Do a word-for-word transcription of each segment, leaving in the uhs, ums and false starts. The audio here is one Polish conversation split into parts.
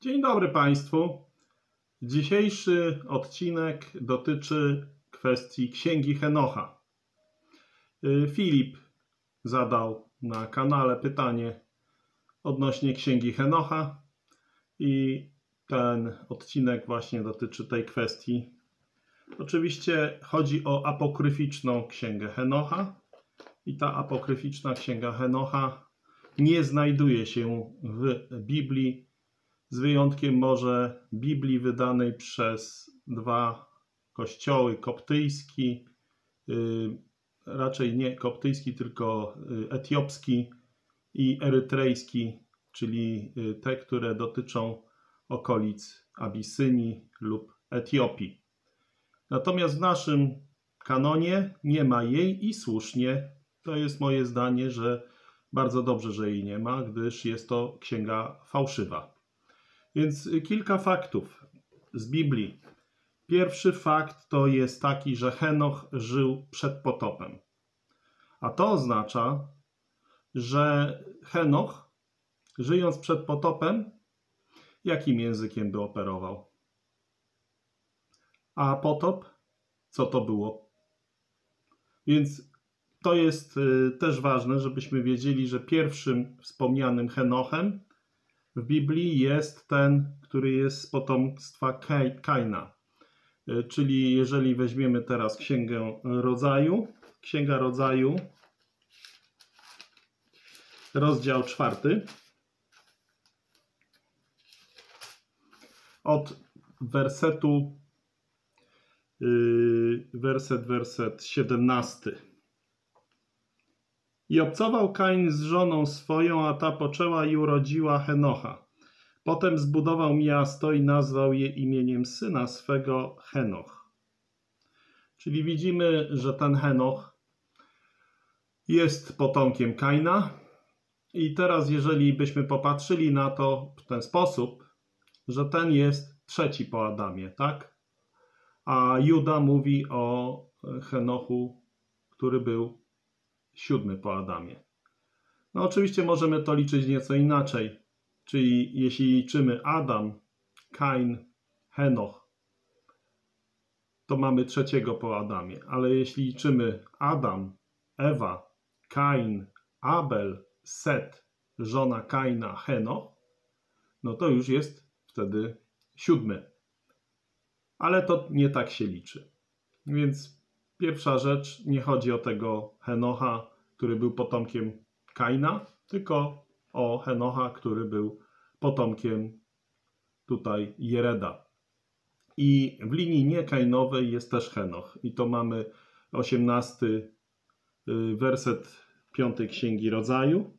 Dzień dobry Państwu. Dzisiejszy odcinek dotyczy kwestii Księgi Henocha. Filip zadał na kanale pytanie odnośnie Księgi Henocha i ten odcinek właśnie dotyczy tej kwestii. Oczywiście chodzi o apokryficzną Księgę Henocha i ta apokryficzna Księga Henocha nie znajduje się w Biblii, z wyjątkiem może Biblii wydanej przez dwa kościoły, koptyjski, yy, raczej nie koptyjski, tylko etiopski i erytrejski, czyli te, które dotyczą okolic Abisynii lub Etiopii. Natomiast w naszym kanonie nie ma jej i słusznie. To jest moje zdanie, że bardzo dobrze, że jej nie ma, gdyż jest to księga fałszywa. Więc kilka faktów z Biblii. Pierwszy fakt to jest taki, że Henoch żył przed potopem. A to oznacza, że Henoch, żyjąc przed potopem, jakim językiem by operował? A potop? Co to było? Więc to jest też ważne, żebyśmy wiedzieli, że pierwszym wspomnianym Henochem w Biblii jest ten, który jest z potomstwa Kaina. Czyli jeżeli weźmiemy teraz Księgę Rodzaju, Księga Rodzaju, rozdział czwarty, od wersetu, yy, werset, werset siedemnasty. I obcował Kain z żoną swoją, a ta poczęła i urodziła Henocha. Potem zbudował miasto i nazwał je imieniem syna swego Henoch. Czyli widzimy, że ten Henoch jest potomkiem Kaina. I teraz jeżeli byśmy popatrzyli na to w ten sposób, że ten jest trzeci po Adamie, tak? A Juda mówi o Henochu, który był siódmy po Adamie. No oczywiście możemy to liczyć nieco inaczej. Czyli jeśli liczymy Adam, Kain, Henoch, to mamy trzeciego po Adamie. Ale jeśli liczymy Adam, Ewa, Kain, Abel, Set, żona Kaina, Henoch, no to już jest wtedy siódmy. Ale to nie tak się liczy. Więc pierwsza rzecz, nie chodzi o tego Henocha, który był potomkiem Kaina, tylko o Henocha, który był potomkiem tutaj Jereda. I w linii niekainowej jest też Henoch. I to mamy osiemnasty werset piątej Księgi Rodzaju.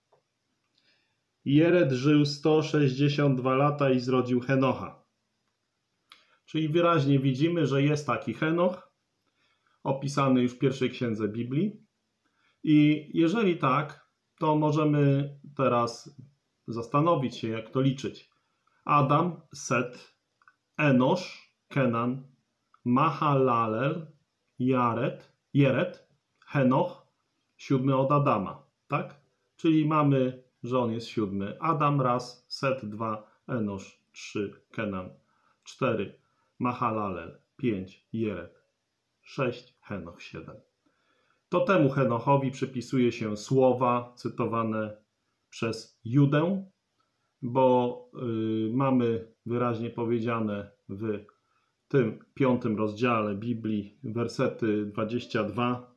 Jered żył sto sześćdziesiąt dwa lata i zrodził Henocha. Czyli wyraźnie widzimy, że jest taki Henoch, opisany już w pierwszej księdze Biblii. I jeżeli tak, to możemy teraz zastanowić się, jak to liczyć. Adam, Set, Enosz, Kenan, Mahalalel, Jared, Jered, Henoch, siódmy od Adama, tak? Czyli mamy, że on jest siódmy. Adam raz, Set dwa, Enosz trzy, Kenan cztery, Mahalalel pięć, Jered sześć, Henoch siedem. To temu Henochowi przypisuje się słowa cytowane przez Judę, bo y, mamy wyraźnie powiedziane w tym piątym rozdziale Biblii, wersety dwadzieścia dwa.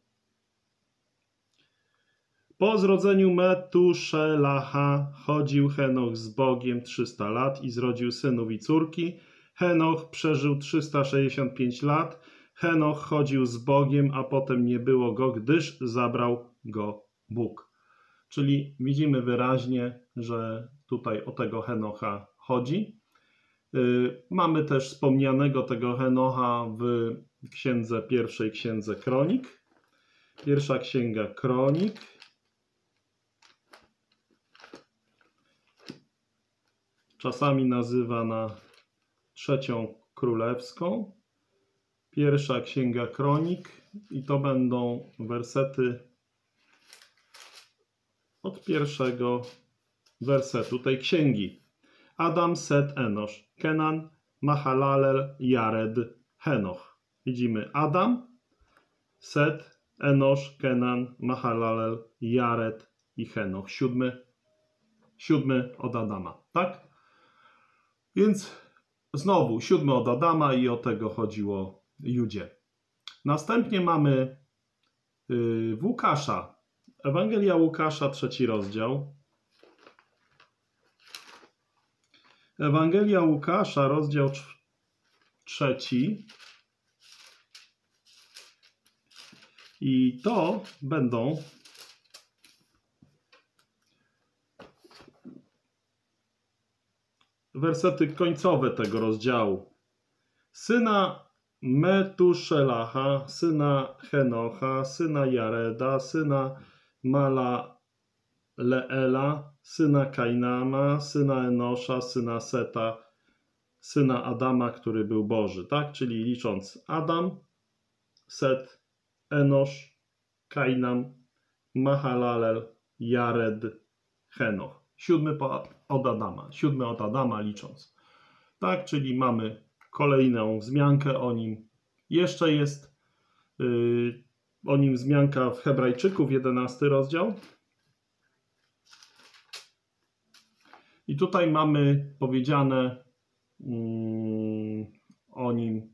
Po zrodzeniu Metuszelacha chodził Henoch z Bogiem trzysta lat i zrodził synów i córki. Henoch przeżył trzysta sześćdziesiąt pięć lat. Henoch chodził z Bogiem, a potem nie było go, gdyż zabrał go Bóg. Czyli widzimy wyraźnie, że tutaj o tego Henocha chodzi. Yy, mamy też wspomnianego tego Henocha w księdze pierwszej, księdze Kronik. Pierwsza księga Kronik. Czasami nazywana trzecią królewską. Pierwsza księga Kronik i to będą wersety od pierwszego wersetu tej księgi. Adam, Set, Enosz, Kenan, Mahalalel, Jared, Henoch. Widzimy Adam, Set, Enosz, Kenan, Mahalalel, Jared i Henoch. Siódmy, siódmy od Adama, tak? Więc znowu siódmy od Adama i o tego chodziło Judzie. Następnie mamy yy, w Łukasza. Ewangelia Łukasza, trzeci rozdział. Ewangelia Łukasza, rozdział trzeci. I to będą wersety końcowe tego rozdziału. Syna Metuszelacha, syna Henocha, syna Jareda, syna Malaleela, syna Kainama, syna Enosza, syna Seta, syna Adama, który był Boży. Tak? Czyli licząc Adam, Set, Enosz, Kainam, Mahalalel, Jared, Henoch. Siódmy od Adama. Siódmy od Adama licząc. Tak, czyli mamy kolejną wzmiankę o nim. Jeszcze jest yy, o nim wzmianka w Hebrajczyków, jedenasty rozdział. I tutaj mamy powiedziane yy, o nim: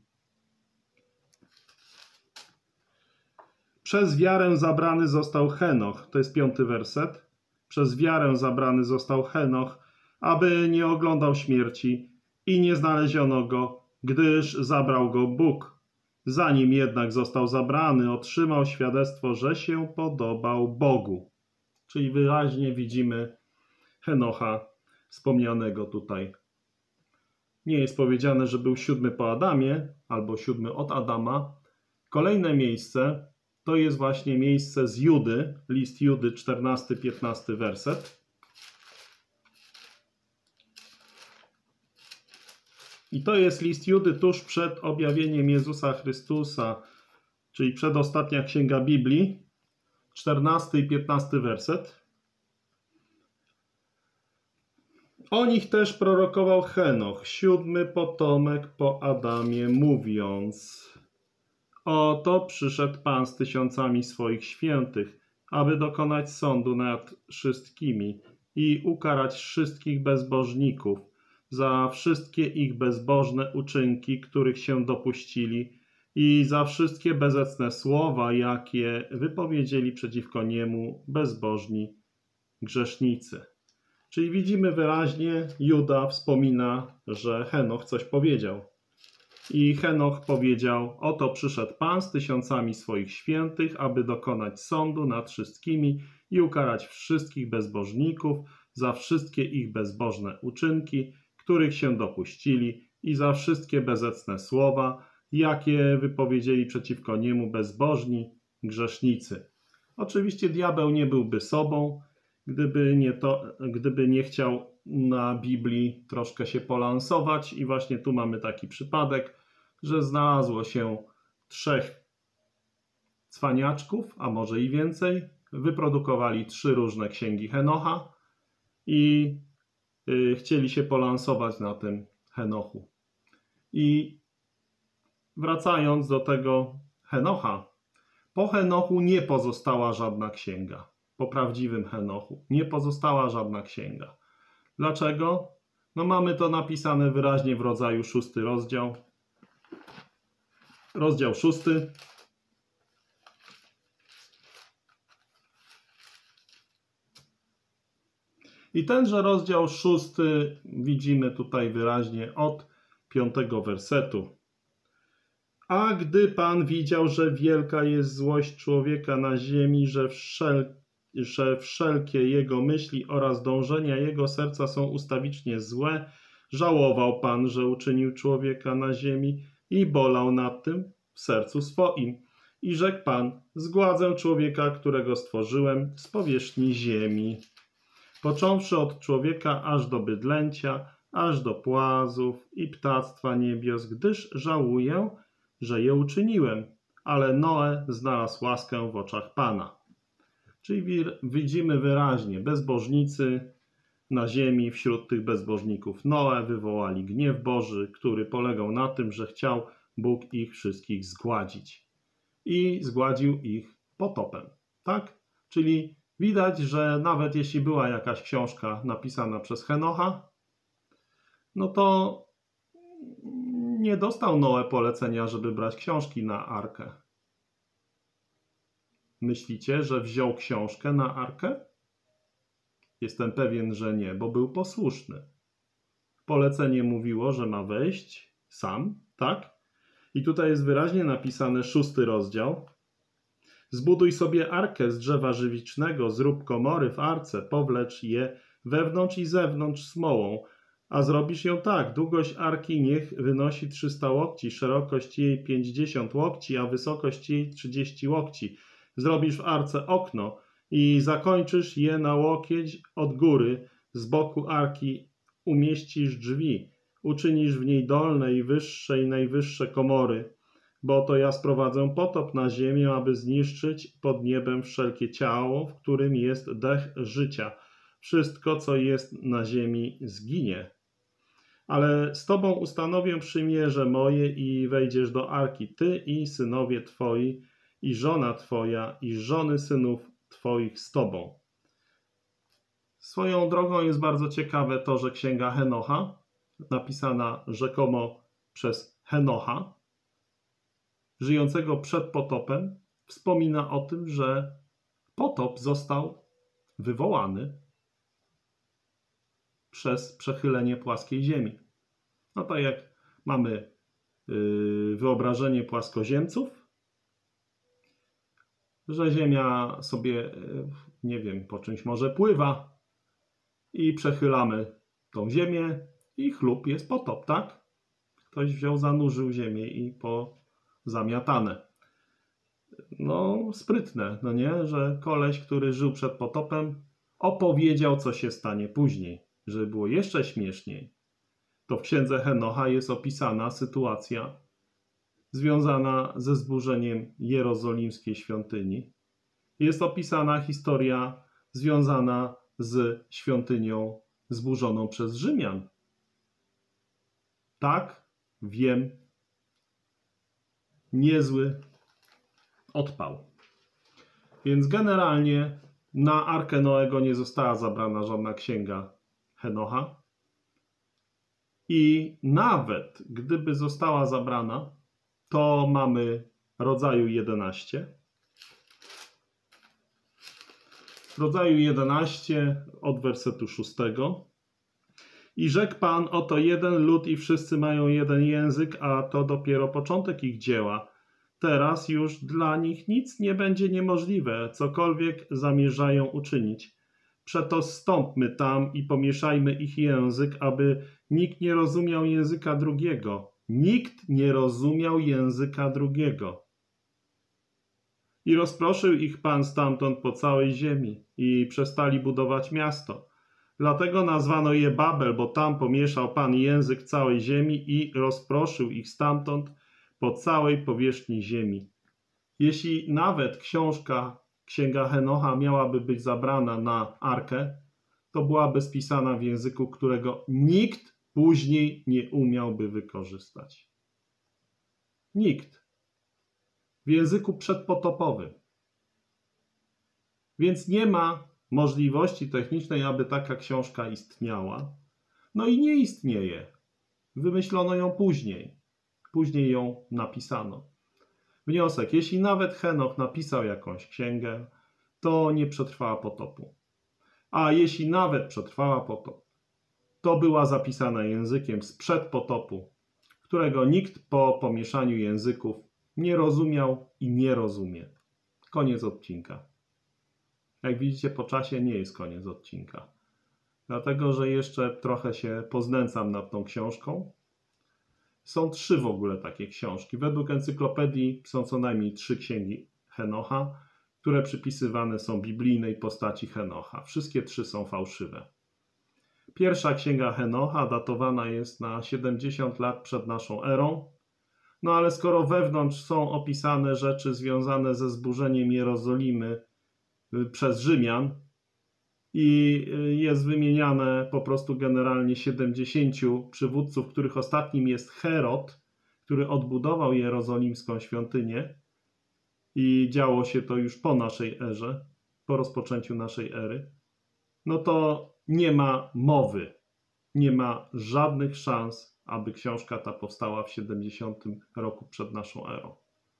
przez wiarę zabrany został Henoch. To jest piąty werset. Przez wiarę zabrany został Henoch, aby nie oglądał śmierci i nie znaleziono go, gdyż zabrał go Bóg. Zanim jednak został zabrany, otrzymał świadectwo, że się podobał Bogu. Czyli wyraźnie widzimy Henocha wspomnianego tutaj. Nie jest powiedziane, że był siódmy po Adamie albo siódmy od Adama. Kolejne miejsce to jest właśnie miejsce z Judy, list Judy, czternasty piętnasty werset. I to jest list Judy tuż przed objawieniem Jezusa Chrystusa, czyli przedostatnia księga Biblii, czternasty i piętnasty werset. O nich też prorokował Henoch, siódmy potomek po Adamie, mówiąc: oto przyszedł Pan z tysiącami swoich świętych, aby dokonać sądu nad wszystkimi i ukarać wszystkich bezbożników za wszystkie ich bezbożne uczynki, których się dopuścili, i za wszystkie bezecne słowa, jakie wypowiedzieli przeciwko niemu bezbożni grzesznicy. Czyli widzimy wyraźnie, Juda wspomina, że Henoch coś powiedział. I Henoch powiedział: oto przyszedł Pan z tysiącami swoich świętych, aby dokonać sądu nad wszystkimi i ukarać wszystkich bezbożników za wszystkie ich bezbożne uczynki, których się dopuścili, i za wszystkie bezecne słowa, jakie wypowiedzieli przeciwko niemu bezbożni grzesznicy. Oczywiście diabeł nie byłby sobą, gdyby nie, to, gdyby nie chciał na Biblii troszkę się polansować, i właśnie tu mamy taki przypadek, że znalazło się trzech cwaniaczków, a może i więcej, wyprodukowali trzy różne księgi Henocha i y, chcieli się polansować na tym Henochu. I wracając do tego Henocha, po Henochu nie pozostała żadna księga. Po prawdziwym Henochu nie pozostała żadna księga. Dlaczego? No mamy to napisane wyraźnie w rodzaju szósty rozdział. Rozdział szósty. I tenże rozdział szósty widzimy tutaj wyraźnie od piątego wersetu. A gdy Pan widział, że wielka jest złość człowieka na ziemi, że, wszel że wszelkie jego myśli oraz dążenia jego serca są ustawicznie złe, żałował Pan, że uczynił człowieka na ziemi i bolał nad tym w sercu swoim. I rzekł Pan: zgładzę człowieka, którego stworzyłem z powierzchni ziemi, począwszy od człowieka aż do bydlęcia, aż do płazów i ptactwa niebios, gdyż żałuję, że je uczyniłem. Ale Noe znalazł łaskę w oczach Pana. Czyli widzimy wyraźnie, bezbożnicy na ziemi wśród tych bezbożników. Noe wywołali gniew Boży, który polegał na tym, że chciał Bóg ich wszystkich zgładzić. I zgładził ich potopem. Tak? Czyli widać, że nawet jeśli była jakaś książka napisana przez Henocha, no to nie dostał Noe polecenia, żeby brać książki na arkę. Myślicie, że wziął książkę na arkę? Jestem pewien, że nie, bo był posłuszny. Polecenie mówiło, że ma wejść sam, tak? I tutaj jest wyraźnie napisane szósty rozdział. Zbuduj sobie arkę z drzewa żywicznego, zrób komory w arce, powlecz je wewnątrz i zewnątrz smołą, a zrobisz ją tak. Długość arki niech wynosi trzysta łokci, szerokość jej pięćdziesiąt łokci, a wysokość jej trzydzieści łokci. Zrobisz w arce okno i zakończysz je na łokieć od góry. Z boku arki umieścisz drzwi. Uczynisz w niej dolne i wyższe i najwyższe komory, bo to ja sprowadzę potop na ziemię, aby zniszczyć pod niebem wszelkie ciało, w którym jest dech życia. Wszystko, co jest na ziemi, zginie. Ale z tobą ustanowię przymierze moje i wejdziesz do arki, ty i synowie twoi, i żona twoja, i żony synów twoich z tobą. Swoją drogą jest bardzo ciekawe to, że księga Henocha, napisana rzekomo przez Henocha, żyjącego przed potopem, wspomina o tym, że potop został wywołany przez przechylenie płaskiej ziemi. No tak jak mamy yy, wyobrażenie płaskoziemców, że ziemia sobie, yy, nie wiem, po czymś może pływa i przechylamy tą ziemię i chlub jest potop, tak? Ktoś wziął, zanurzył ziemię i pozamiatane. No, sprytne, no nie? Że koleś, który żył przed potopem, opowiedział, co się stanie później. Żeby było jeszcze śmieszniej, to w księdze Henocha jest opisana sytuacja związana ze zburzeniem jerozolimskiej świątyni. Jest opisana historia związana z świątynią zburzoną przez Rzymian. Tak, wiem, niezły odpał. Więc generalnie na Arkę Noego nie została zabrana żadna księga Henocha. I nawet gdyby została zabrana, to mamy rodzaju jedenaście. Rodzaju jedenaście od wersetu szóstego. I rzekł Pan, oto jeden lud i wszyscy mają jeden język, a to dopiero początek ich dzieła. Teraz już dla nich nic nie będzie niemożliwe, cokolwiek zamierzają uczynić. Przeto zstąpmy tam i pomieszajmy ich język, aby nikt nie rozumiał języka drugiego. Nikt nie rozumiał języka drugiego. I rozproszył ich Pan stamtąd po całej ziemi i przestali budować miasto. Dlatego nazwano je Babel, bo tam pomieszał Pan język całej ziemi i rozproszył ich stamtąd po całej powierzchni ziemi. Jeśli nawet książka, księga Henocha miałaby być zabrana na arkę, to byłaby spisana w języku, którego nikt później nie umiałby wykorzystać. Nikt. W języku przedpotopowym. Więc nie ma możliwości technicznej, aby taka książka istniała. No i nie istnieje. Wymyślono ją później. Później ją napisano. Wniosek. Jeśli nawet Henoch napisał jakąś księgę, to nie przetrwała potopu. A jeśli nawet przetrwała potop, to była zapisana językiem sprzed potopu, którego nikt po pomieszaniu języków nie rozumiał i nie rozumie. Koniec odcinka. Jak widzicie, po czasie nie jest koniec odcinka. Dlatego, że jeszcze trochę się poznęcam nad tą książką. Są trzy w ogóle takie książki. Według encyklopedii są co najmniej trzy księgi Henocha, które przypisywane są biblijnej postaci Henocha. Wszystkie trzy są fałszywe. Pierwsza księga Henocha datowana jest na siedemdziesiąt lat przed naszą erą. No ale skoro wewnątrz są opisane rzeczy związane ze zburzeniem Jerozolimy przez Rzymian, i jest wymieniane po prostu generalnie siedemdziesięciu przywódców, których ostatnim jest Herod, który odbudował jerozolimską świątynię i działo się to już po naszej erze, po rozpoczęciu naszej ery, no to nie ma mowy, nie ma żadnych szans, aby książka ta powstała w siedemdziesiątym roku przed naszą erą.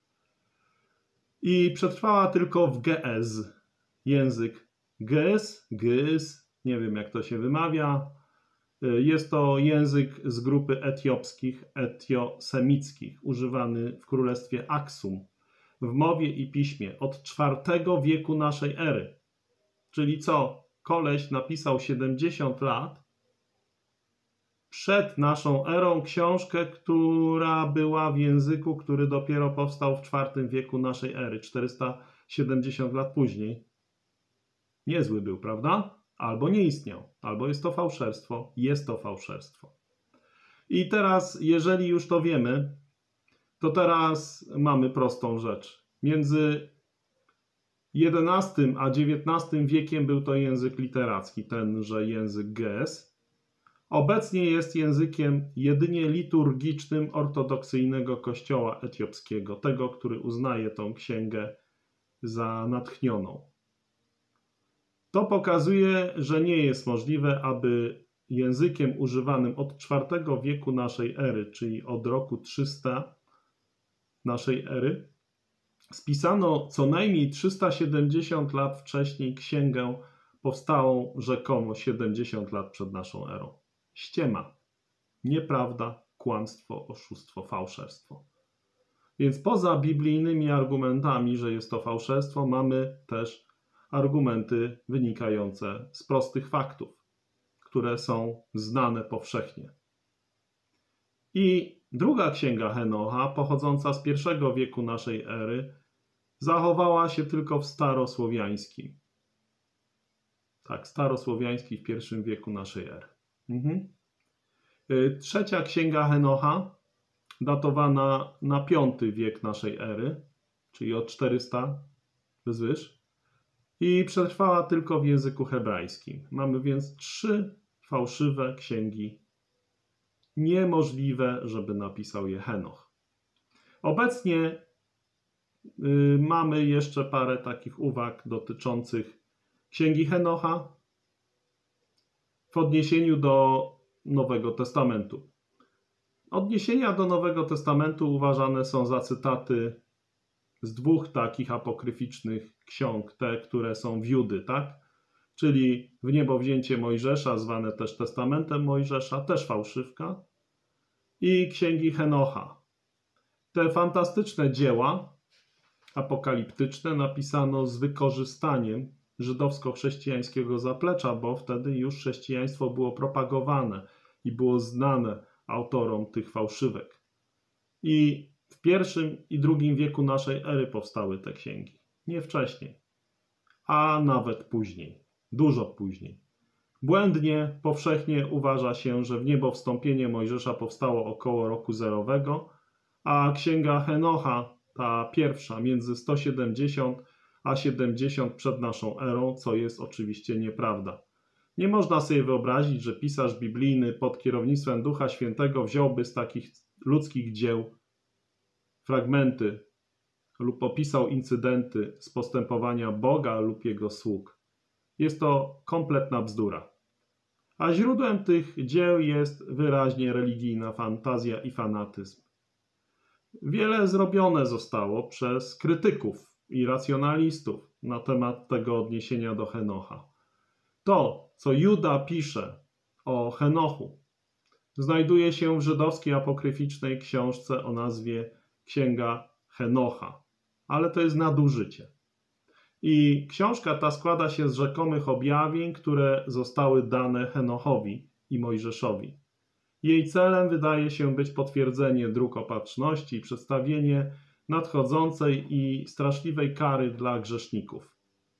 I przetrwała tylko w Ge'ez, język Ge'ez, Ge'ez, nie wiem jak to się wymawia. Jest to język z grupy etiopskich, etiosemickich, używany w królestwie Aksum, w mowie i piśmie od czwartego wieku naszej ery. Czyli co? Koleś napisał siedemdziesiąt lat przed naszą erą książkę, która była w języku, który dopiero powstał w czwartym wieku naszej ery, czterysta siedemdziesiąt lat później. Niezły był, prawda? Albo nie istniał, albo jest to fałszerstwo, jest to fałszerstwo. I teraz, jeżeli już to wiemy, to teraz mamy prostą rzecz. Między jedenastym a dziewiętnastym wiekiem był to język literacki, tenże język Ge'ez. Obecnie jest językiem jedynie liturgicznym ortodoksyjnego kościoła etiopskiego, tego, który uznaje tą księgę za natchnioną. To pokazuje, że nie jest możliwe, aby językiem używanym od czwartego wieku naszej ery, czyli od roku trzysta naszej ery, spisano co najmniej trzysta siedemdziesiąt lat wcześniej księgę powstałą rzekomo siedemdziesiąt lat przed naszą erą. Ściema, nieprawda, kłamstwo, oszustwo, fałszerstwo. Więc poza biblijnymi argumentami, że jest to fałszerstwo, mamy też argumenty wynikające z prostych faktów, które są znane powszechnie. I druga księga Henocha, pochodząca z pierwszego wieku naszej ery, zachowała się tylko w starosłowiańskim. Tak, starosłowiański w pierwszym wieku naszej ery. Mhm. Trzecia księga Henocha, datowana na piąty wiek naszej ery, czyli od czterysta wzwyż, i przetrwała tylko w języku hebrajskim. Mamy więc trzy fałszywe księgi, niemożliwe, żeby napisał je Henoch. Obecnie y, mamy jeszcze parę takich uwag dotyczących księgi Henocha w odniesieniu do Nowego Testamentu. Odniesienia do Nowego Testamentu uważane są za cytaty z dwóch takich apokryficznych ksiąg, te, które są wiudy, tak? Czyli w niebo wzięcie Mojżesza, zwane też Testamentem Mojżesza, też fałszywka, i księgi Henocha. Te fantastyczne dzieła apokaliptyczne napisano z wykorzystaniem żydowsko-chrześcijańskiego zaplecza, bo wtedy już chrześcijaństwo było propagowane i było znane autorom tych fałszywek. I w pierwszym i drugim wieku naszej ery powstały te księgi. Nie wcześniej, a nawet później, dużo później. Błędnie, powszechnie uważa się, że w niebo wstąpienie Mojżesza powstało około roku zerowego, a księga Henocha, ta pierwsza, między sto siedemdziesiąt a siedemdziesiąt przed naszą erą, co jest oczywiście nieprawda. Nie można sobie wyobrazić, że pisarz biblijny pod kierownictwem Ducha Świętego wziąłby z takich ludzkich dzieł fragmenty lub opisał incydenty z postępowania Boga lub Jego sług. Jest to kompletna bzdura. A źródłem tych dzieł jest wyraźnie religijna fantazja i fanatyzm. Wiele zrobione zostało przez krytyków i racjonalistów na temat tego odniesienia do Henocha. To, co Juda pisze o Henochu, znajduje się w żydowskiej apokryficznej książce o nazwie Księga Henocha, ale to jest nadużycie. I książka ta składa się z rzekomych objawień, które zostały dane Henochowi i Mojżeszowi. Jej celem wydaje się być potwierdzenie dróg opatrzności i przedstawienie nadchodzącej i straszliwej kary dla grzeszników.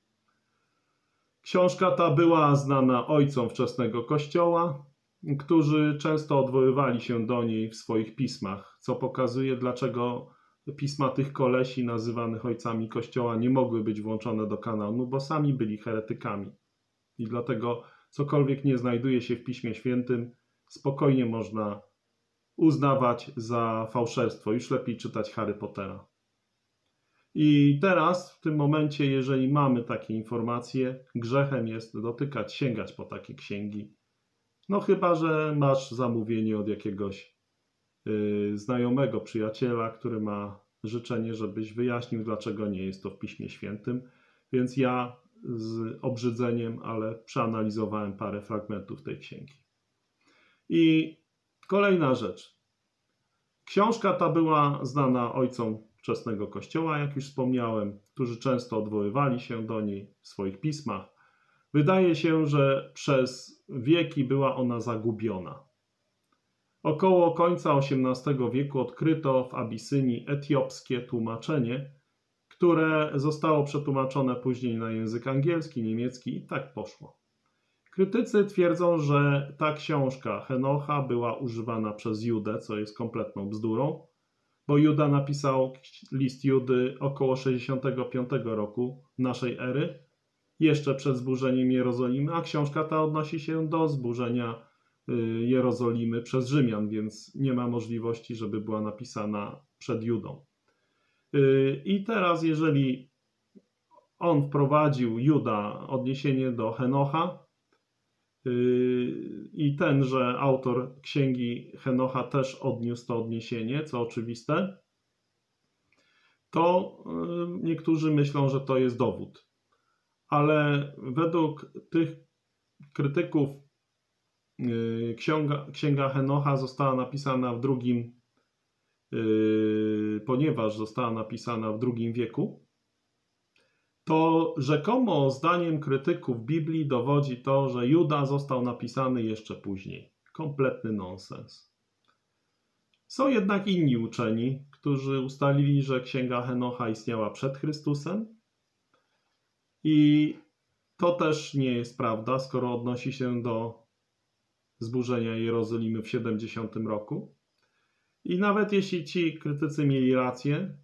Książka ta była znana ojcom wczesnego Kościoła, którzy często odwoływali się do niej w swoich pismach, co pokazuje, dlaczego pisma tych kolesi nazywanych ojcami Kościoła nie mogły być włączone do kanonu, bo sami byli heretykami I dlatego cokolwiek nie znajduje się w Piśmie Świętym, spokojnie można uznawać za fałszerstwo. Już lepiej czytać Harry Pottera. I teraz, w tym momencie, jeżeli mamy takie informacje, grzechem jest dotykać, sięgać po takie księgi. No chyba że masz zamówienie od jakiegoś yy, znajomego, przyjaciela, który ma życzenie, żebyś wyjaśnił, dlaczego nie jest to w Piśmie Świętym. Więc ja z obrzydzeniem, ale przeanalizowałem parę fragmentów tej księgi. I kolejna rzecz. Książka ta była znana ojcom wczesnego Kościoła, jak już wspomniałem, którzy często odwoływali się do niej w swoich pismach. Wydaje się, że przez wieki była ona zagubiona. Około końca osiemnastego wieku odkryto w Abisynii etiopskie tłumaczenie, które zostało przetłumaczone później na język angielski, niemiecki i tak poszło. Krytycy twierdzą, że ta książka Henocha była używana przez Judę, co jest kompletną bzdurą, bo Juda napisał list Judy około sześćdziesiątego piątego roku naszej ery, jeszcze przed zburzeniem Jerozolimy, a książka ta odnosi się do zburzenia Jerozolimy przez Rzymian, więc nie ma możliwości, żeby była napisana przed Judą. I teraz, jeżeli on wprowadził, Juda, odniesienie do Henocha i tenże autor księgi Henocha też odniósł to odniesienie, co oczywiste, to niektórzy myślą, że to jest dowód. Ale według tych krytyków księga, księga Henocha została napisana w drugim, ponieważ została napisana w drugim wieku, to rzekomo zdaniem krytyków Biblii dowodzi to, że Juda został napisany jeszcze później. Kompletny nonsens. Są jednak inni uczeni, którzy ustalili, że księga Henocha istniała przed Chrystusem i to też nie jest prawda, skoro odnosi się do zburzenia Jerozolimy w siedemdziesiątym roku. I nawet jeśli ci krytycy mieli rację,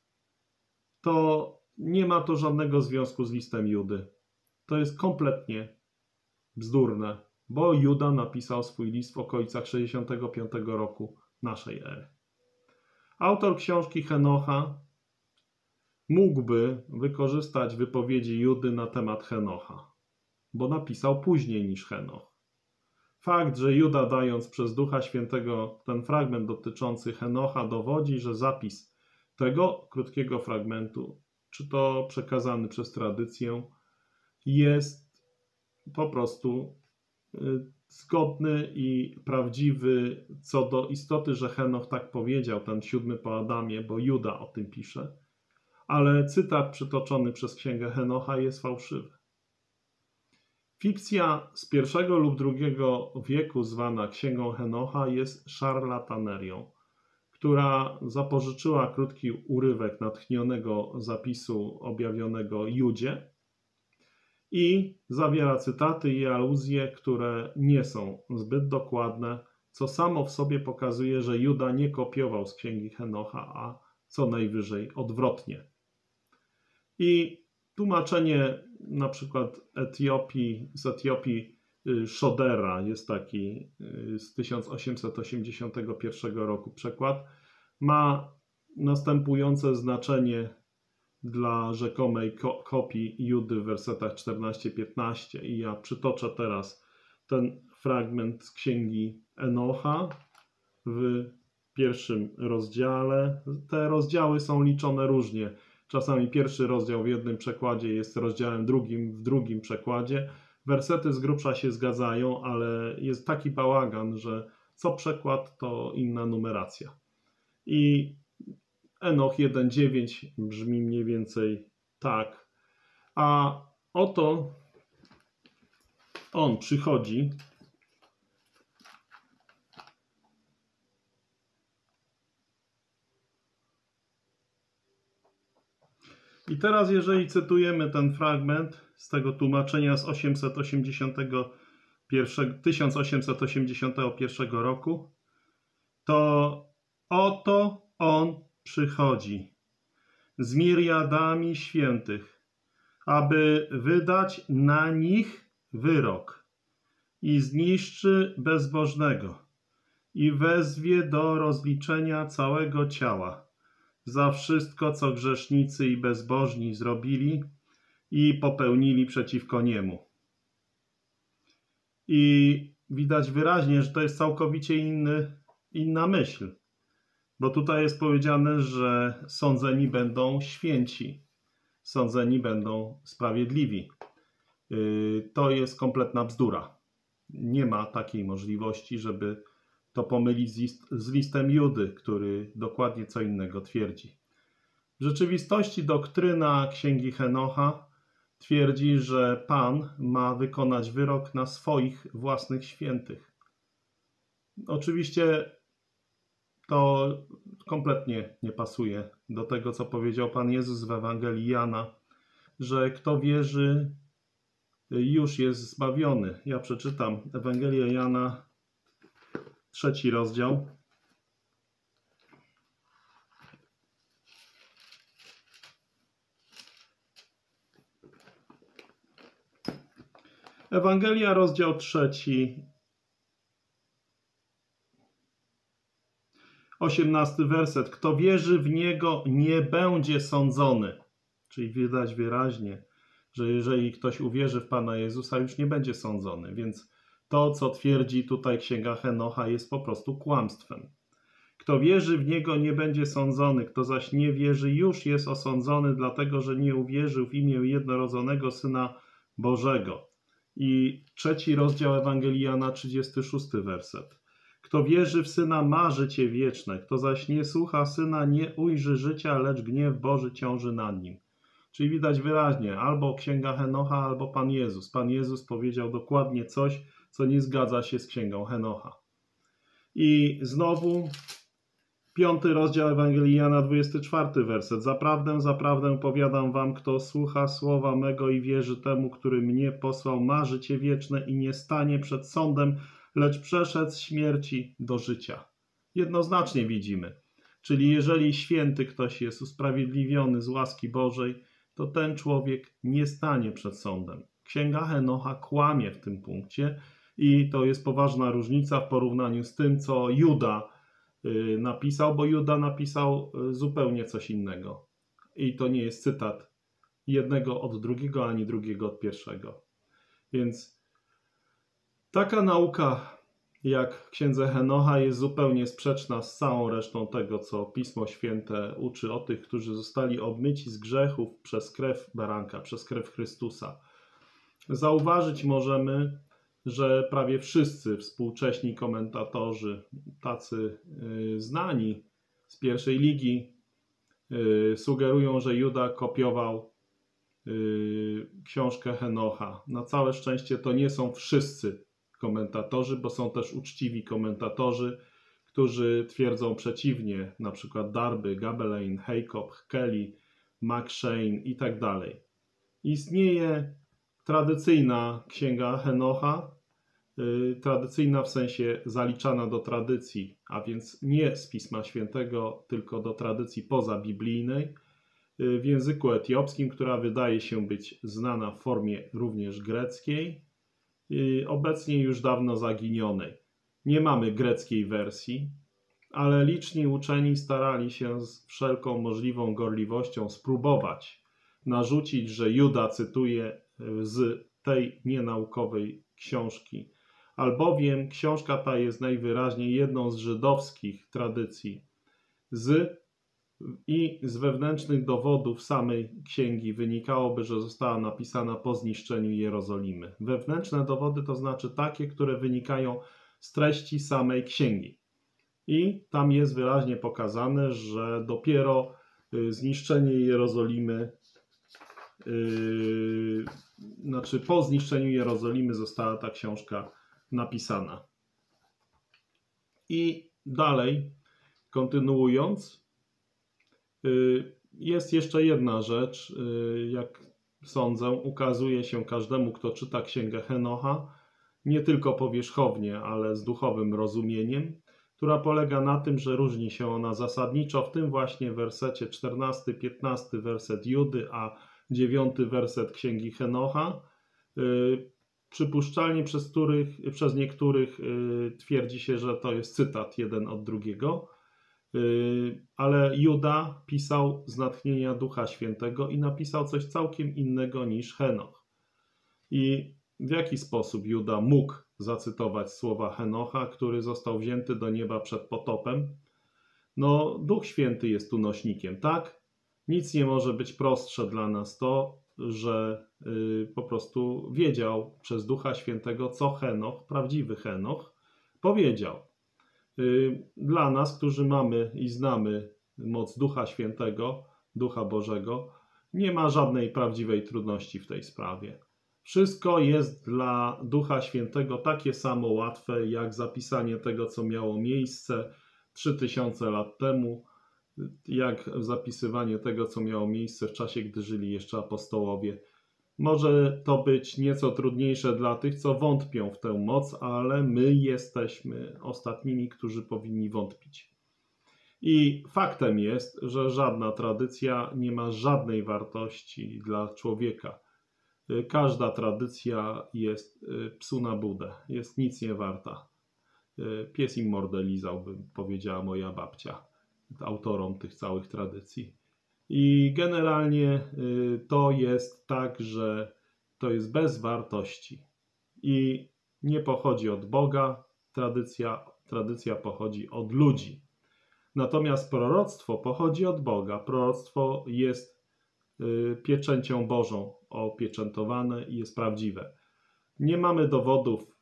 to nie ma to żadnego związku z listem Judy. To jest kompletnie bzdurne, bo Juda napisał swój list w okolicach sześćdziesiątego piątego roku naszej ery. Autor książki Henocha mógłby wykorzystać wypowiedzi Judy na temat Henocha, bo napisał później niż Henoch. Fakt, że Juda, dając przez Ducha Świętego ten fragment dotyczący Henocha, dowodzi, że zapis tego krótkiego fragmentu, czy to przekazany przez tradycję, jest po prostu zgodny i prawdziwy co do istoty, że Henoch tak powiedział, ten siódmy po Adamie, bo Juda o tym pisze, ale cytat przytoczony przez księgę Henocha jest fałszywy. Fikcja z pierwszego lub drugiego wieku zwana księgą Henocha jest szarlatanerią, która zapożyczyła krótki urywek natchnionego zapisu objawionego Judzie i zawiera cytaty i aluzje, które nie są zbyt dokładne, co samo w sobie pokazuje, że Juda nie kopiował z księgi Henocha, a co najwyżej odwrotnie. I tłumaczenie na przykład Etiopii, z Etiopii Szodera, jest taki z tysiąc osiemset osiemdziesiątego pierwszego roku przekład, ma następujące znaczenie dla rzekomej ko kopii Judy w wersetach czternaście piętnaście. I ja przytoczę teraz ten fragment z księgi Enocha w pierwszym rozdziale. Te rozdziały są liczone różnie. Czasami pierwszy rozdział w jednym przekładzie jest rozdziałem drugim w drugim przekładzie. Wersety z grubsza się zgadzają, ale jest taki bałagan, że co przekład to inna numeracja. I Enoch jeden dziewięć brzmi mniej więcej tak. A oto on przychodzi i teraz, jeżeli cytujemy ten fragment z tego tłumaczenia z tysiąc osiemset osiemdziesiątego pierwszego roku, to oto on przychodzi z miriadami świętych, aby wydać na nich wyrok i zniszczy bezbożnego i wezwie do rozliczenia całego ciała za wszystko, co grzesznicy i bezbożni zrobili i popełnili przeciwko niemu. I widać wyraźnie, że to jest całkowicie inny, inna myśl. Bo tutaj jest powiedziane, że sądzeni będą święci, sądzeni będą sprawiedliwi. To jest kompletna bzdura. Nie ma takiej możliwości, żeby to pomylić z, list, z listem Judy, który dokładnie co innego twierdzi. W rzeczywistości doktryna Księgi Henocha twierdzi, że Pan ma wykonać wyrok na swoich własnych świętych. Oczywiście to kompletnie nie pasuje do tego, co powiedział Pan Jezus w Ewangelii Jana, że kto wierzy, już jest zbawiony. Ja przeczytam Ewangelię Jana, trzeci rozdział. Ewangelia, rozdział trzeci, osiemnasty werset. Kto wierzy w Niego, nie będzie sądzony. Czyli widać wyraźnie, że jeżeli ktoś uwierzy w Pana Jezusa, już nie będzie sądzony. Więc to, co twierdzi tutaj Księga Henocha, jest po prostu kłamstwem. Kto wierzy w Niego, nie będzie sądzony. Kto zaś nie wierzy, już jest osądzony, dlatego że nie uwierzył w imię jednorodzonego Syna Bożego. I trzeci rozdział Ewangelii Jana, trzydziesty szósty werset. Kto wierzy w Syna, ma życie wieczne. Kto zaś nie słucha Syna, nie ujrzy życia, lecz gniew Boży ciąży nad nim. Czyli widać wyraźnie, albo Księga Henocha, albo Pan Jezus. Pan Jezus powiedział dokładnie coś, co nie zgadza się z Księgą Henocha. I znowu piąty rozdział Ewangelii Jana, dwudziesty czwarty werset. Zaprawdę, zaprawdę powiadam wam, kto słucha słowa mego i wierzy temu, który mnie posłał, ma życie wieczne i nie stanie przed sądem, lecz przeszedł z śmierci do życia. Jednoznacznie widzimy. Czyli jeżeli święty ktoś jest usprawiedliwiony z łaski Bożej, to ten człowiek nie stanie przed sądem. Księga Henocha kłamie w tym punkcie i to jest poważna różnica w porównaniu z tym, co Juda napisał, bo Juda napisał zupełnie coś innego. I to nie jest cytat jednego od drugiego, ani drugiego od pierwszego. Więc taka nauka jak w Księdze Henocha jest zupełnie sprzeczna z całą resztą tego, co Pismo Święte uczy o tych, którzy zostali obmyci z grzechów przez krew baranka, przez krew Chrystusa. Zauważyć możemy, że prawie wszyscy współcześni komentatorzy, tacy yy, znani z pierwszej ligi, yy, sugerują, że Juda kopiował yy, książkę Henocha. Na całe szczęście to nie są wszyscy komentatorzy, bo są też uczciwi komentatorzy, którzy twierdzą przeciwnie, na przykład Darby, Gabelein, Haycop, Kelly, McShane i tak dalej. Istnieje tradycyjna Księga Henocha, yy, tradycyjna w sensie zaliczana do tradycji, a więc nie z Pisma Świętego, tylko do tradycji pozabiblijnej, yy, w języku etiopskim, która wydaje się być znana w formie również greckiej, yy, obecnie już dawno zaginionej. Nie mamy greckiej wersji, ale liczni uczeni starali się z wszelką możliwą gorliwością spróbować narzucić, że Juda cytuje z tej nienaukowej książki, albowiem książka ta jest najwyraźniej jedną z żydowskich tradycji z, i z wewnętrznych dowodów samej księgi wynikałoby, że została napisana po zniszczeniu Jerozolimy. Wewnętrzne dowody to znaczy takie, które wynikają z treści samej księgi. I tam jest wyraźnie pokazane, że dopiero zniszczenie Jerozolimy, yy, znaczy po zniszczeniu Jerozolimy została ta książka napisana. I dalej, kontynuując, yy, jest jeszcze jedna rzecz, yy, jak sądzę, ukazuje się każdemu, kto czyta Księgę Henocha, nie tylko powierzchownie, ale z duchowym rozumieniem, która polega na tym, że różni się ona zasadniczo w tym właśnie wersecie czternasty, piętnasty werset Judy, a dziewiąty werset Księgi Henocha. przypuszczalnie przez, których, przez niektórych twierdzi się, że to jest cytat jeden od drugiego, ale Juda pisał z natchnienia Ducha Świętego i napisał coś całkiem innego niż Henoch. I w jaki sposób Juda mógł zacytować słowa Henocha, który został wzięty do nieba przed potopem? No, Duch Święty jest tu nośnikiem, tak? Nic nie może być prostsze dla nas to, że y, po prostu wiedział przez Ducha Świętego, co Henoch, prawdziwy Henoch, powiedział. Y, dla nas, którzy mamy i znamy moc Ducha Świętego, Ducha Bożego, nie ma żadnej prawdziwej trudności w tej sprawie. Wszystko jest dla Ducha Świętego takie samo łatwe, jak zapisanie tego, co miało miejsce trzy tysiące lat temu, jak zapisywanie tego, co miało miejsce w czasie, gdy żyli jeszcze apostołowie. Może to być nieco trudniejsze dla tych, co wątpią w tę moc, ale my jesteśmy ostatnimi, którzy powinni wątpić. I faktem jest, że żadna tradycja nie ma żadnej wartości dla człowieka. Każda tradycja jest psu na budę, jest nic nie warta. Pies im mordę lizał, by powiedziała moja babcia, autorom tych całych tradycji. I generalnie to jest tak, że to jest bez wartości i nie pochodzi od Boga, tradycja, tradycja pochodzi od ludzi. Natomiast proroctwo pochodzi od Boga. Proroctwo jest pieczęcią Bożą opieczętowane i jest prawdziwe. Nie mamy dowodów,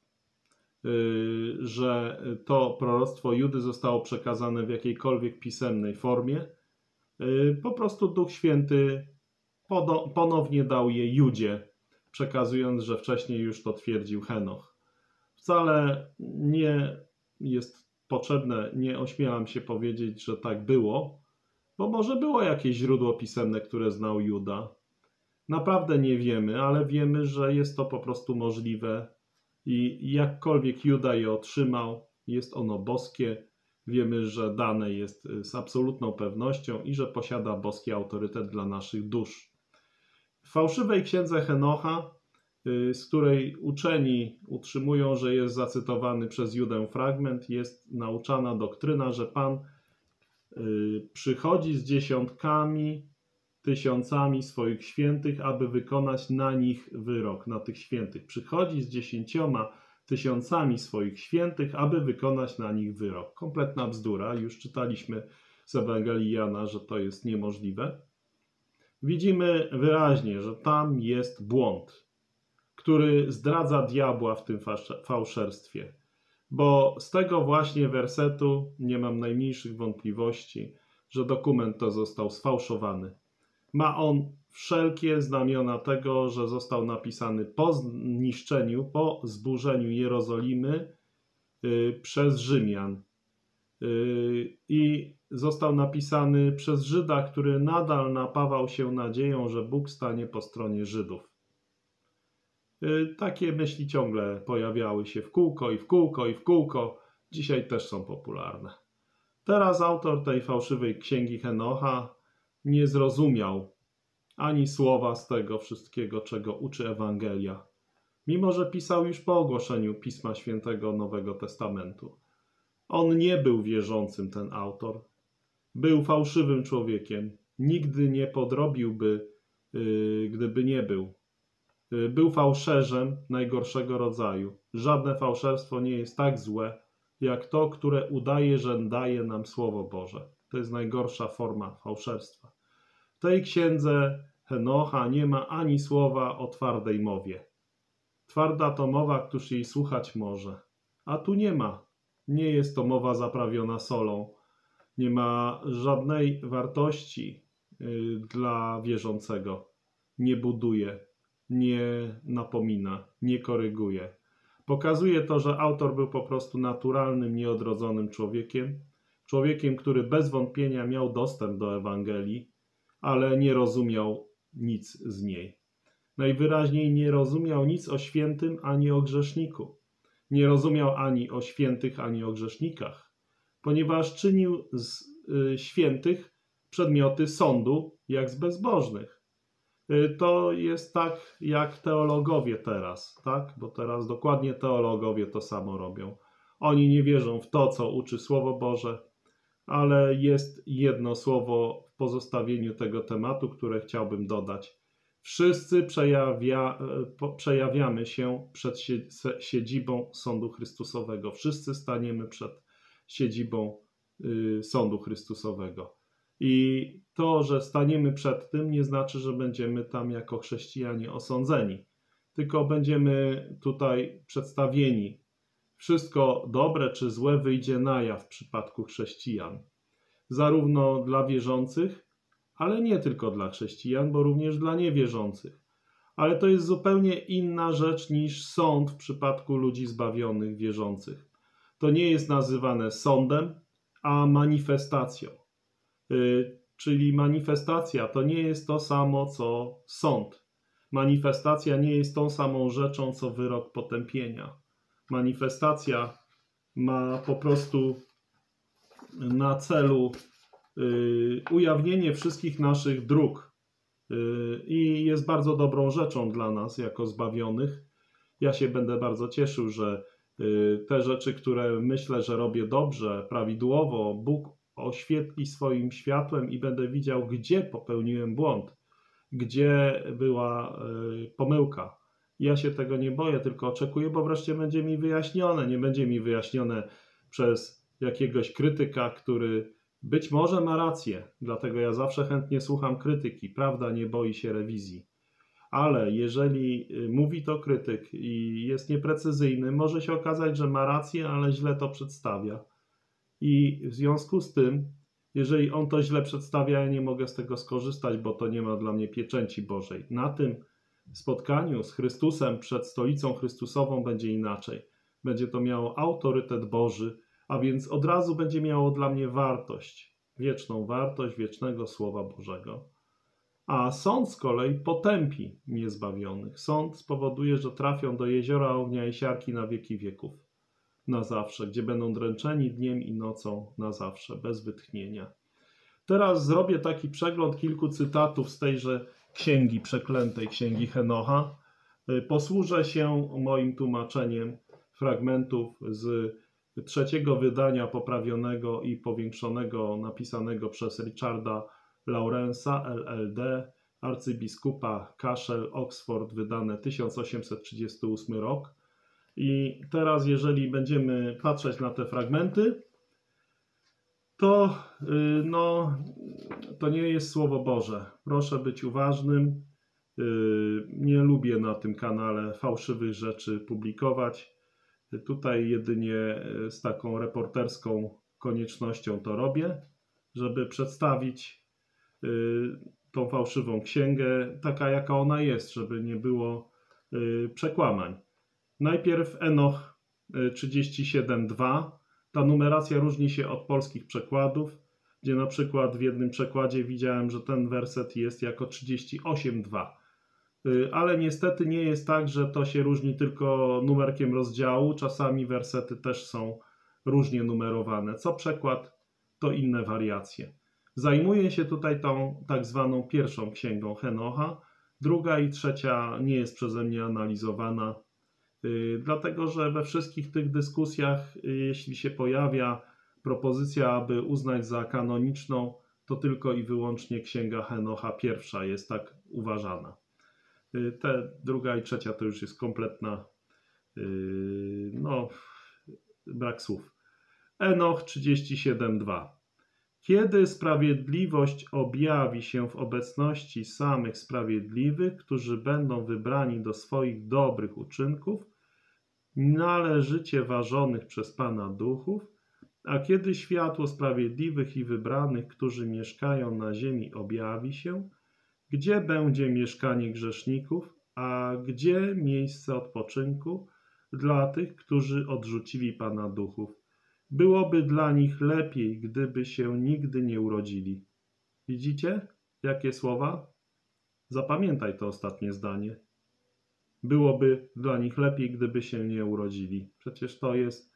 że to proroctwo Judy zostało przekazane w jakiejkolwiek pisemnej formie. Po prostu Duch Święty ponownie dał je Judzie, przekazując, że wcześniej już to twierdził Henoch. Wcale nie jest potrzebne, nie ośmielam się powiedzieć, że tak było, bo może było jakieś źródło pisemne, które znał Juda. Naprawdę nie wiemy, ale wiemy, że jest to po prostu możliwe i jakkolwiek Juda je otrzymał, jest ono boskie. Wiemy, że dane jest z absolutną pewnością i że posiada boski autorytet dla naszych dusz. W fałszywej księdze Henocha, z której uczeni utrzymują, że jest zacytowany przez Judę fragment, jest nauczana doktryna, że Pan przychodzi z dziesiątkami, tysiącami swoich świętych, aby wykonać na nich wyrok, na tych świętych. Przychodzi z dziesięcioma tysiącami swoich świętych, aby wykonać na nich wyrok. Kompletna bzdura. Już czytaliśmy z Ewangelii Jana, że to jest niemożliwe. Widzimy wyraźnie, że tam jest błąd, który zdradza diabła w tym fałszerstwie. Bo z tego właśnie wersetu nie mam najmniejszych wątpliwości, że dokument to został sfałszowany. Ma on wszelkie znamiona tego, że został napisany po zniszczeniu, po zburzeniu Jerozolimy yy, przez Rzymian. Yy, I został napisany przez Żyda, który nadal napawał się nadzieją, że Bóg stanie po stronie Żydów. Yy, takie myśli ciągle pojawiały się w kółko i w kółko i w kółko. Dzisiaj też są popularne. Teraz autor tej fałszywej księgi Henocha nie zrozumiał ani słowa z tego wszystkiego, czego uczy Ewangelia, mimo że pisał już po ogłoszeniu Pisma Świętego Nowego Testamentu. On nie był wierzącym, ten autor. Był fałszywym człowiekiem. Nigdy nie podrobiłby, yy, gdyby nie był. Yy, był fałszerzem najgorszego rodzaju. Żadne fałszerstwo nie jest tak złe, jak to, które udaje, że daje nam Słowo Boże. To jest najgorsza forma fałszerstwa. W tej księdze Henocha nie ma ani słowa o twardej mowie. Twarda to mowa, któż jej słuchać może. A tu nie ma. Nie jest to mowa zaprawiona solą. Nie ma żadnej wartości y, dla wierzącego. Nie buduje, nie napomina, nie koryguje. Pokazuje to, że autor był po prostu naturalnym, nieodrodzonym człowiekiem. Człowiekiem, który bez wątpienia miał dostęp do Ewangelii, ale nie rozumiał nic z niej. Najwyraźniej nie rozumiał nic o świętym ani o grzeszniku. Nie rozumiał ani o świętych, ani o grzesznikach, ponieważ czynił z y, świętych przedmioty sądu, jak z bezbożnych. To jest tak jak teologowie teraz, tak? Bo teraz dokładnie teologowie to samo robią. Oni nie wierzą w to, co uczy Słowo Boże, ale jest jedno słowo w pozostawieniu tego tematu, które chciałbym dodać. Wszyscy przejawia, przejawiamy się przed siedzibą Sądu Chrystusowego. Wszyscy staniemy przed siedzibą Sądu Chrystusowego. I to, że staniemy przed tym, nie znaczy, że będziemy tam jako chrześcijanie osądzeni, tylko będziemy tutaj przedstawieni. Wszystko dobre czy złe wyjdzie na jaw w przypadku chrześcijan. Zarówno dla wierzących, ale nie tylko dla chrześcijan, bo również dla niewierzących. Ale to jest zupełnie inna rzecz niż sąd w przypadku ludzi zbawionych, wierzących. To nie jest nazywane sądem, a manifestacją. Yy, czyli manifestacja to nie jest to samo, co sąd. Manifestacja nie jest tą samą rzeczą, co wyrok potępienia. Manifestacja ma po prostu na celu y, ujawnienie wszystkich naszych dróg y, i jest bardzo dobrą rzeczą dla nas jako zbawionych. Ja się będę bardzo cieszył, że y, te rzeczy, które myślę, że robię dobrze, prawidłowo, Bóg oświetli swoim światłem i będę widział, gdzie popełniłem błąd, gdzie była y, pomyłka. Ja się tego nie boję, tylko oczekuję, bo wreszcie będzie mi wyjaśnione. Nie będzie mi wyjaśnione przez jakiegoś krytyka, który być może ma rację. Dlatego ja zawsze chętnie słucham krytyki. Prawda nie boi się rewizji. Ale jeżeli mówi to krytyk i jest nieprecyzyjny, może się okazać, że ma rację, ale źle to przedstawia. I w związku z tym, jeżeli on to źle przedstawia, ja nie mogę z tego skorzystać, bo to nie ma dla mnie pieczęci Bożej. Na tym spotkaniu z Chrystusem przed stolicą Chrystusową będzie inaczej. Będzie to miało autorytet Boży, a więc od razu będzie miało dla mnie wartość, wieczną wartość wiecznego Słowa Bożego. A sąd z kolei potępi niezbawionych. Sąd spowoduje, że trafią do jeziora ognia i siarki na wieki wieków, na zawsze, gdzie będą dręczeni dniem i nocą na zawsze, bez wytchnienia. Teraz zrobię taki przegląd kilku cytatów z tejże księgi, przeklętej księgi Henocha. Posłużę się moim tłumaczeniem fragmentów z trzeciego wydania poprawionego i powiększonego, napisanego przez Richarda Lawrence'a, L L D, arcybiskupa Cashel, Oxford, wydane tysiąc osiemset trzydziesty ósmy rok. I teraz, jeżeli będziemy patrzeć na te fragmenty, to, no, to nie jest Słowo Boże. Proszę być uważnym. Nie lubię na tym kanale fałszywych rzeczy publikować. Tutaj jedynie z taką reporterską koniecznością to robię, żeby przedstawić tą fałszywą księgę taka, jaka ona jest, żeby nie było przekłamań. Najpierw Enoch trzydzieści siedem dwa. Ta numeracja różni się od polskich przekładów, gdzie na przykład w jednym przekładzie widziałem, że ten werset jest jako trzydzieści osiem dwa. Ale niestety nie jest tak, że to się różni tylko numerkiem rozdziału. Czasami wersety też są różnie numerowane. Co przekład, to inne wariacje. Zajmuję się tutaj tą tak zwaną pierwszą księgą Henocha. Druga i trzecia nie jest przeze mnie analizowana, dlatego że we wszystkich tych dyskusjach, jeśli się pojawia propozycja, aby uznać za kanoniczną, to tylko i wyłącznie księga Henocha pierwsza jest tak uważana. Te druga i trzecia to już jest kompletna, no, brak słów. Enoch trzydzieści siedem dwa. Kiedy sprawiedliwość objawi się w obecności samych sprawiedliwych, którzy będą wybrani do swoich dobrych uczynków, należycie ważonych przez Pana duchów, a kiedy światło sprawiedliwych i wybranych, którzy mieszkają na ziemi, objawi się, gdzie będzie mieszkanie grzeszników, a gdzie miejsce odpoczynku dla tych, którzy odrzucili Pana duchów? Byłoby dla nich lepiej, gdyby się nigdy nie urodzili. Widzicie, jakie słowa? Zapamiętaj to ostatnie zdanie. Byłoby dla nich lepiej, gdyby się nie urodzili. Przecież to jest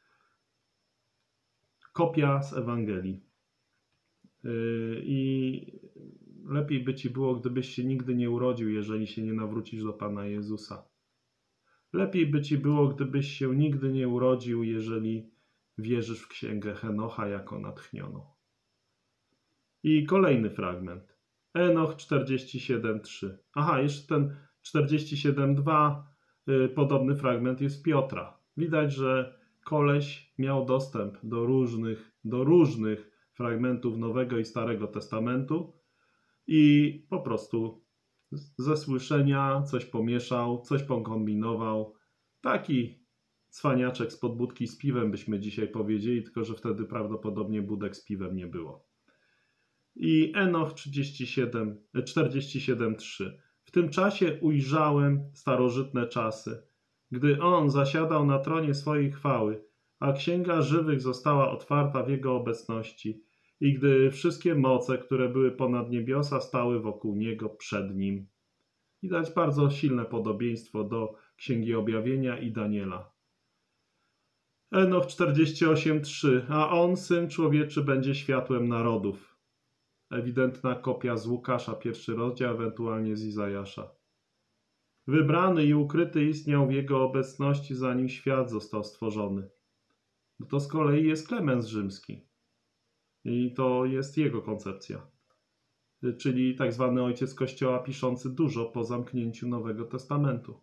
kopia z Ewangelii. I lepiej by ci było, gdybyś się nigdy nie urodził, jeżeli się nie nawrócisz do Pana Jezusa. Lepiej by ci było, gdybyś się nigdy nie urodził, jeżeli wierzysz w księgę Henocha jako natchnioną. I kolejny fragment. Enoch czterdzieści siedem trzy. Aha, jeszcze ten czterdzieści siedem dwa, y, podobny fragment jest Piotra. Widać, że koleś miał dostęp do różnych, do różnych fragmentów Nowego i Starego Testamentu i po prostu ze słyszenia coś pomieszał, coś pokombinował. Taki cwaniaczek z podbudki z piwem byśmy dzisiaj powiedzieli, tylko że wtedy prawdopodobnie budek z piwem nie było. I Enoch trzydzieści siedem, czterdzieści siedem trzy. W tym czasie ujrzałem starożytne czasy, gdy on zasiadał na tronie swojej chwały, a księga żywych została otwarta w jego obecności i gdy wszystkie moce, które były ponad niebiosa, stały wokół niego przed nim. Widać bardzo silne podobieństwo do Księgi Objawienia i Daniela. Enoch czterdzieści osiem trzy. A on, Syn Człowieczy, będzie światłem narodów. Ewidentna kopia z Łukasza, pierwszy rozdział, ewentualnie z Izajasza. Wybrany i ukryty istniał w jego obecności, zanim świat został stworzony. No to z kolei jest Klemens Rzymski. I to jest jego koncepcja. Czyli tak zwany ojciec Kościoła piszący dużo po zamknięciu Nowego Testamentu.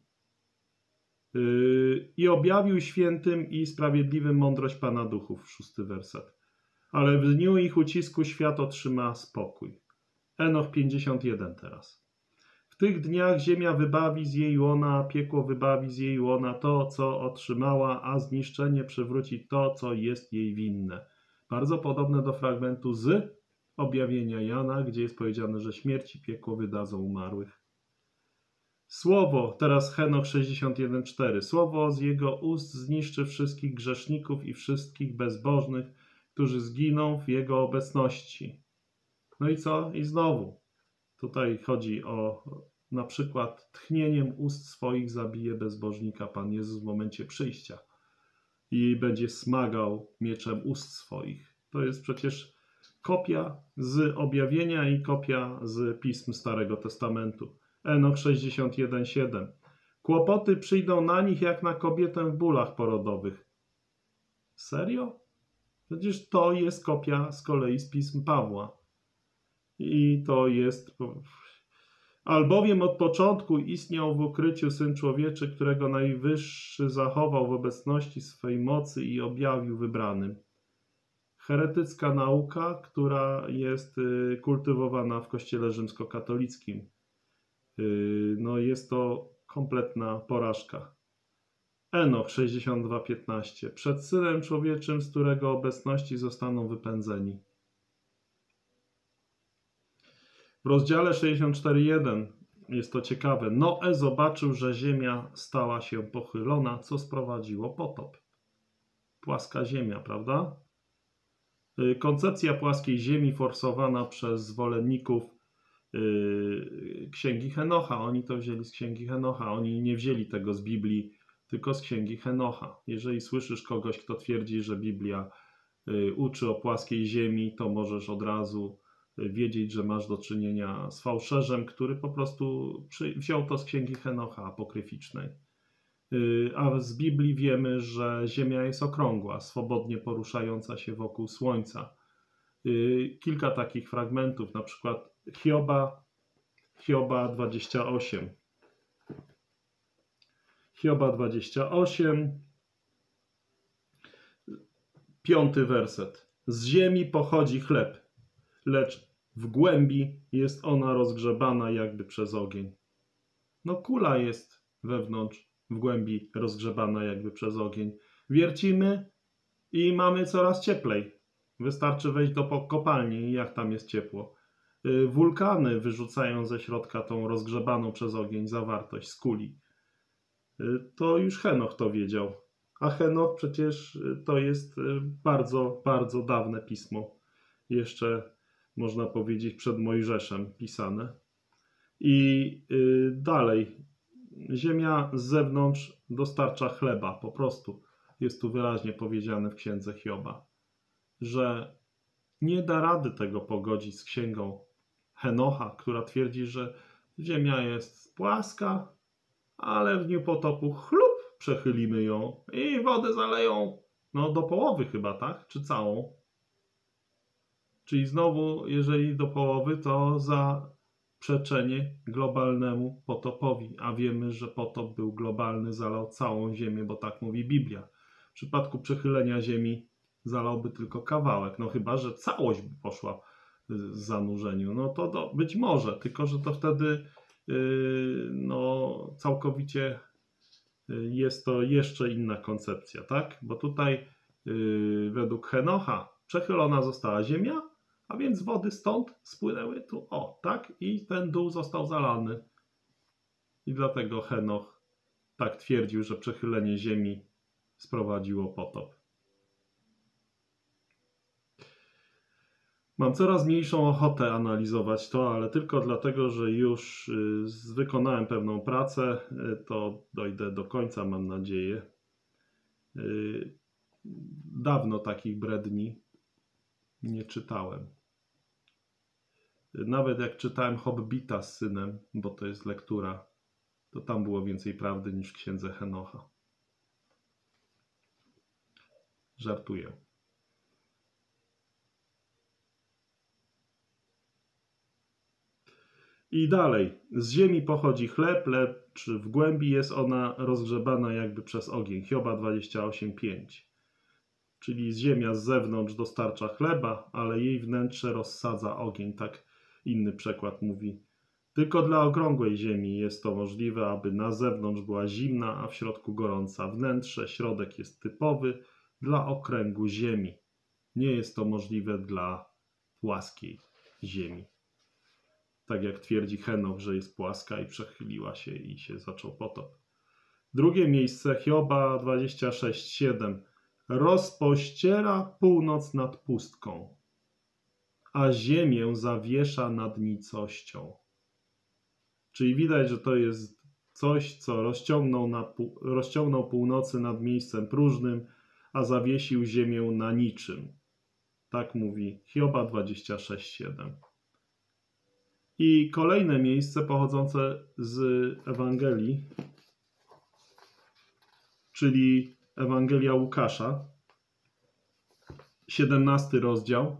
I objawił świętym i sprawiedliwym mądrość Pana duchów, szósty werset. Ale w dniu ich ucisku świat otrzyma spokój. Enoch pięćdziesiąt jeden teraz. W tych dniach ziemia wybawi z jej łona, a piekło wybawi z jej łona to, co otrzymała, a zniszczenie przywróci to, co jest jej winne. Bardzo podobne do fragmentu z Objawienia Jana, gdzie jest powiedziane, że śmierć i piekło wydadzą umarłych. Słowo, teraz Henoch sześćdziesiąt jeden cztery. Słowo z jego ust zniszczy wszystkich grzeszników i wszystkich bezbożnych, którzy zginą w jego obecności. No i co? I znowu. Tutaj chodzi o na przykład tchnieniem ust swoich zabije bezbożnika Pan Jezus w momencie przyjścia i będzie smagał mieczem ust swoich. To jest przecież kopia z Objawienia i kopia z pism Starego Testamentu. Enoch sześćdziesiąt jeden siedem. Kłopoty przyjdą na nich jak na kobietę w bólach porodowych. Serio? Przecież to jest kopia z kolei z pism Pawła. I to jest... Albowiem od początku istniał w ukryciu Syn Człowieczy, którego Najwyższy zachował w obecności swej mocy i objawił wybranym. Heretycka nauka, która jest kultywowana w Kościele rzymskokatolickim. No jest to kompletna porażka. Enoch sześćdziesiąt dwa piętnaście. Przed Synem Człowieczym, z którego obecności zostaną wypędzeni. W rozdziale sześćdziesiąt cztery jeden jest to ciekawe. Noe zobaczył, że ziemia stała się pochylona, co sprowadziło potop. Płaska ziemia, prawda? Koncepcja płaskiej ziemi forsowana przez zwolenników yy, Księgi Henocha. Oni to wzięli z Księgi Henocha. Oni nie wzięli tego z Biblii, tylko z Księgi Henocha. Jeżeli słyszysz kogoś, kto twierdzi, że Biblia yy, uczy o płaskiej ziemi, to możesz od razu wiedzieć, że masz do czynienia z fałszerzem, który po prostu przy... wziął to z Księgi Henocha apokryficznej. A z Biblii wiemy, że Ziemia jest okrągła, swobodnie poruszająca się wokół Słońca. Kilka takich fragmentów, na przykład Hioba, Hioba dwadzieścia osiem. Hioba dwadzieścia osiem, piąty werset. Z ziemi pochodzi chleb, lecz w głębi jest ona rozgrzebana jakby przez ogień. No kula jest wewnątrz, w głębi rozgrzebana jakby przez ogień. Wiercimy i mamy coraz cieplej. Wystarczy wejść do kopalni i jak tam jest ciepło. Wulkany wyrzucają ze środka tą rozgrzebaną przez ogień zawartość z kuli. To już Henoch to wiedział. A Henoch przecież to jest bardzo, bardzo dawne pismo. Jeszcze można powiedzieć przed Mojżeszem pisane. I dalej. Ziemia z zewnątrz dostarcza chleba, po prostu. Jest tu wyraźnie powiedziane w księdze Hioba, że nie da rady tego pogodzić z księgą Henocha, która twierdzi, że Ziemia jest płaska, ale w dniu potopu chlup, przechylimy ją i wody zaleją, no do połowy chyba, tak? Czy całą? Czyli znowu, jeżeli do połowy, to zaprzeczenie globalnemu potopowi, a wiemy, że potop był globalny, zalał całą Ziemię, bo tak mówi Biblia. W przypadku przechylenia Ziemi zalałby tylko kawałek, no chyba że całość by poszła w zanurzeniu, no to, to być może, tylko że to wtedy yy, no, całkowicie jest to jeszcze inna koncepcja, tak? Bo tutaj yy, według Henocha przechylona została Ziemia, a więc wody stąd spłynęły tu, o, tak? I ten dół został zalany. I dlatego Henoch tak twierdził, że przechylenie Ziemi sprowadziło potop. Mam coraz mniejszą ochotę analizować to, ale tylko dlatego, że już wykonałem pewną pracę, to dojdę do końca, mam nadzieję. Dawno takich bredni nie czytałem. Nawet jak czytałem Hobbita z synem, bo to jest lektura, to tam było więcej prawdy niż w księdze Henocha. Żartuję. I dalej. Z ziemi pochodzi chleb, lecz w głębi jest ona rozgrzebana jakby przez ogień. Hioba dwadzieścia osiem pięć. Czyli ziemia z zewnątrz dostarcza chleba, ale jej wnętrze rozsadza ogień. Tak inny przekład mówi. Tylko dla okrągłej ziemi jest to możliwe, aby na zewnątrz była zimna, a w środku gorąca. Wnętrze, środek jest typowy dla okręgu ziemi. Nie jest to możliwe dla płaskiej ziemi. Tak jak twierdzi Henoch, że jest płaska i przechyliła się i się zaczął potop. Drugie miejsce, Hioba dwadzieścia sześć siedem. Rozpościera północ nad pustką, a ziemię zawiesza nad nicością. Czyli widać, że to jest coś, co rozciągnął, na, rozciągnął północy nad miejscem próżnym, a zawiesił ziemię na niczym. Tak mówi Hioba dwadzieścia sześć siedem. I kolejne miejsce pochodzące z Ewangelii, czyli Ewangelia Łukasza, siedemnasty rozdział.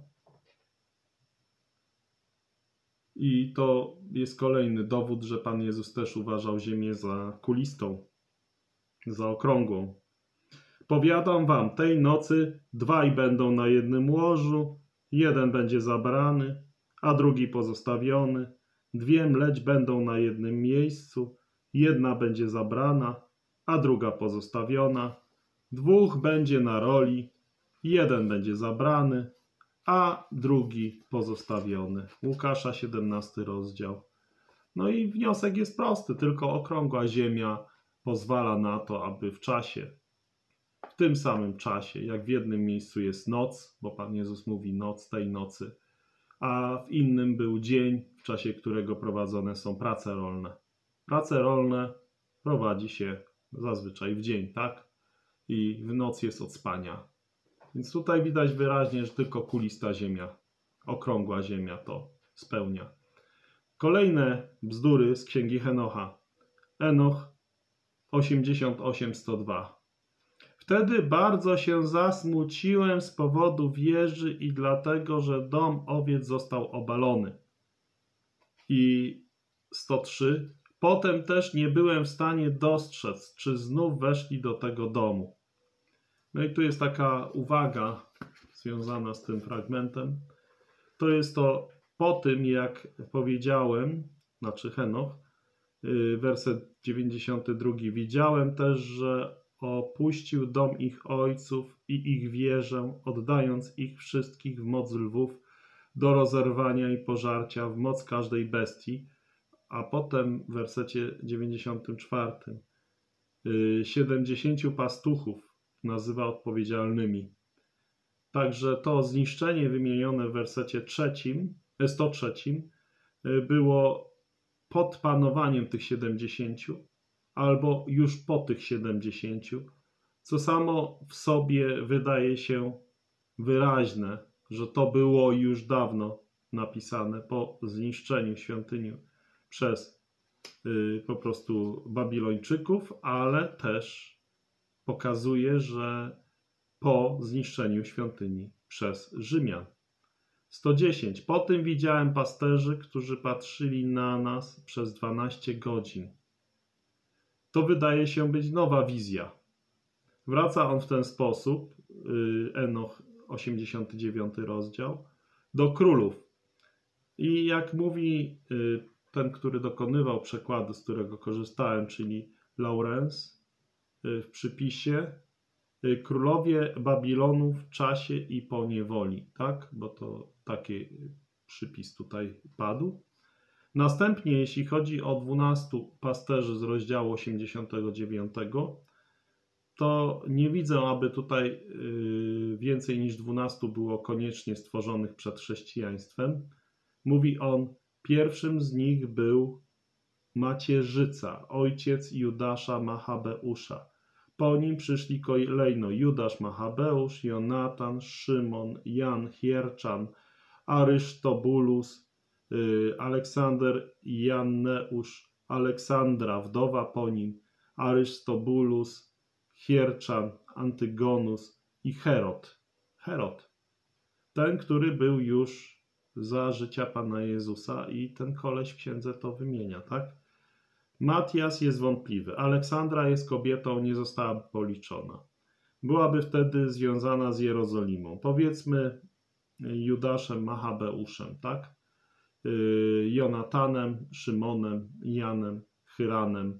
I to jest kolejny dowód, że Pan Jezus też uważał ziemię za kulistą, za okrągłą. Powiadam wam, tej nocy dwaj będą na jednym łożu, jeden będzie zabrany, a drugi pozostawiony. Dwie mleć będą na jednym miejscu, jedna będzie zabrana, a druga pozostawiona. Dwóch będzie na roli, jeden będzie zabrany, a drugi pozostawiony. Łukasza, siedemnasty rozdział. No i wniosek jest prosty, tylko okrągła ziemia pozwala na to, aby w czasie, w tym samym czasie, jak w jednym miejscu jest noc, bo Pan Jezus mówi noc tej nocy, a w innym był dzień, w czasie którego prowadzone są prace rolne. Prace rolne prowadzi się zazwyczaj w dzień, tak? I w noc jest od spania. Więc tutaj widać wyraźnie, że tylko kulista ziemia, okrągła ziemia to spełnia. Kolejne bzdury z księgi Henocha. Enoch osiemdziesiąt osiem sto dwa. Wtedy bardzo się zasmuciłem z powodu wieży i dlatego, że dom owiec został obalony. I sto trzy. Potem też nie byłem w stanie dostrzec, czy znów weszli do tego domu. No i tu jest taka uwaga związana z tym fragmentem. To jest to po tym, jak powiedziałem, znaczy Henoch, werset dziewięćdziesiąty drugi. Widziałem też, że opuścił dom ich ojców i ich wieżę, oddając ich wszystkich w moc lwów do rozerwania i pożarcia, w moc każdej bestii. A potem w wersecie dziewięćdziesiątym czwartym siedemdziesięciu pastuchów nazywa odpowiedzialnymi. Także to zniszczenie wymienione w wersecie trzecim, sto trzecim było pod panowaniem tych siedemdziesięciu albo już po tych siedemdziesięciu, co samo w sobie wydaje się wyraźne, że to było już dawno napisane po zniszczeniu świątyni przez y, po prostu Babilończyków, ale też pokazuje, że po zniszczeniu świątyni przez Rzymian. sto dziesięć. Po tym widziałem pasterzy, którzy patrzyli na nas przez dwanaście godzin. To wydaje się być nowa wizja. Wraca on w ten sposób, Enoch, osiemdziesiąty dziewiąty rozdział, do królów. I jak mówi ten, który dokonywał przekładu, z którego korzystałem, czyli Laurence, w przypisie, królowie Babilonu w czasie i po niewoli, tak? Bo to taki przypis tutaj padł. Następnie, jeśli chodzi o dwunastu pasterzy z rozdziału osiemdziesiątego dziewiątego, to nie widzę, aby tutaj więcej niż dwunastu było koniecznie stworzonych przed chrześcijaństwem. Mówi on, pierwszym z nich był Macierzyca, ojciec Judasza Machabeusza. Po nim przyszli kolejno Judasz Machabeusz, Jonatan, Szymon, Jan Hierczan, Arysztobulus, Aleksander Janneusz, Aleksandra, wdowa po nim, Arystobulus, Hierczan, Antygonus i Herod. Herod, ten, który był już za życia Pana Jezusa i ten koleś w księdze to wymienia, tak? Matias jest wątpliwy. Aleksandra jest kobietą, nie została policzona. Byłaby wtedy związana z Jerozolimą. Powiedzmy Judaszem Machabeuszem, tak? Yy, Jonatanem, Szymonem, Janem, Hyranem,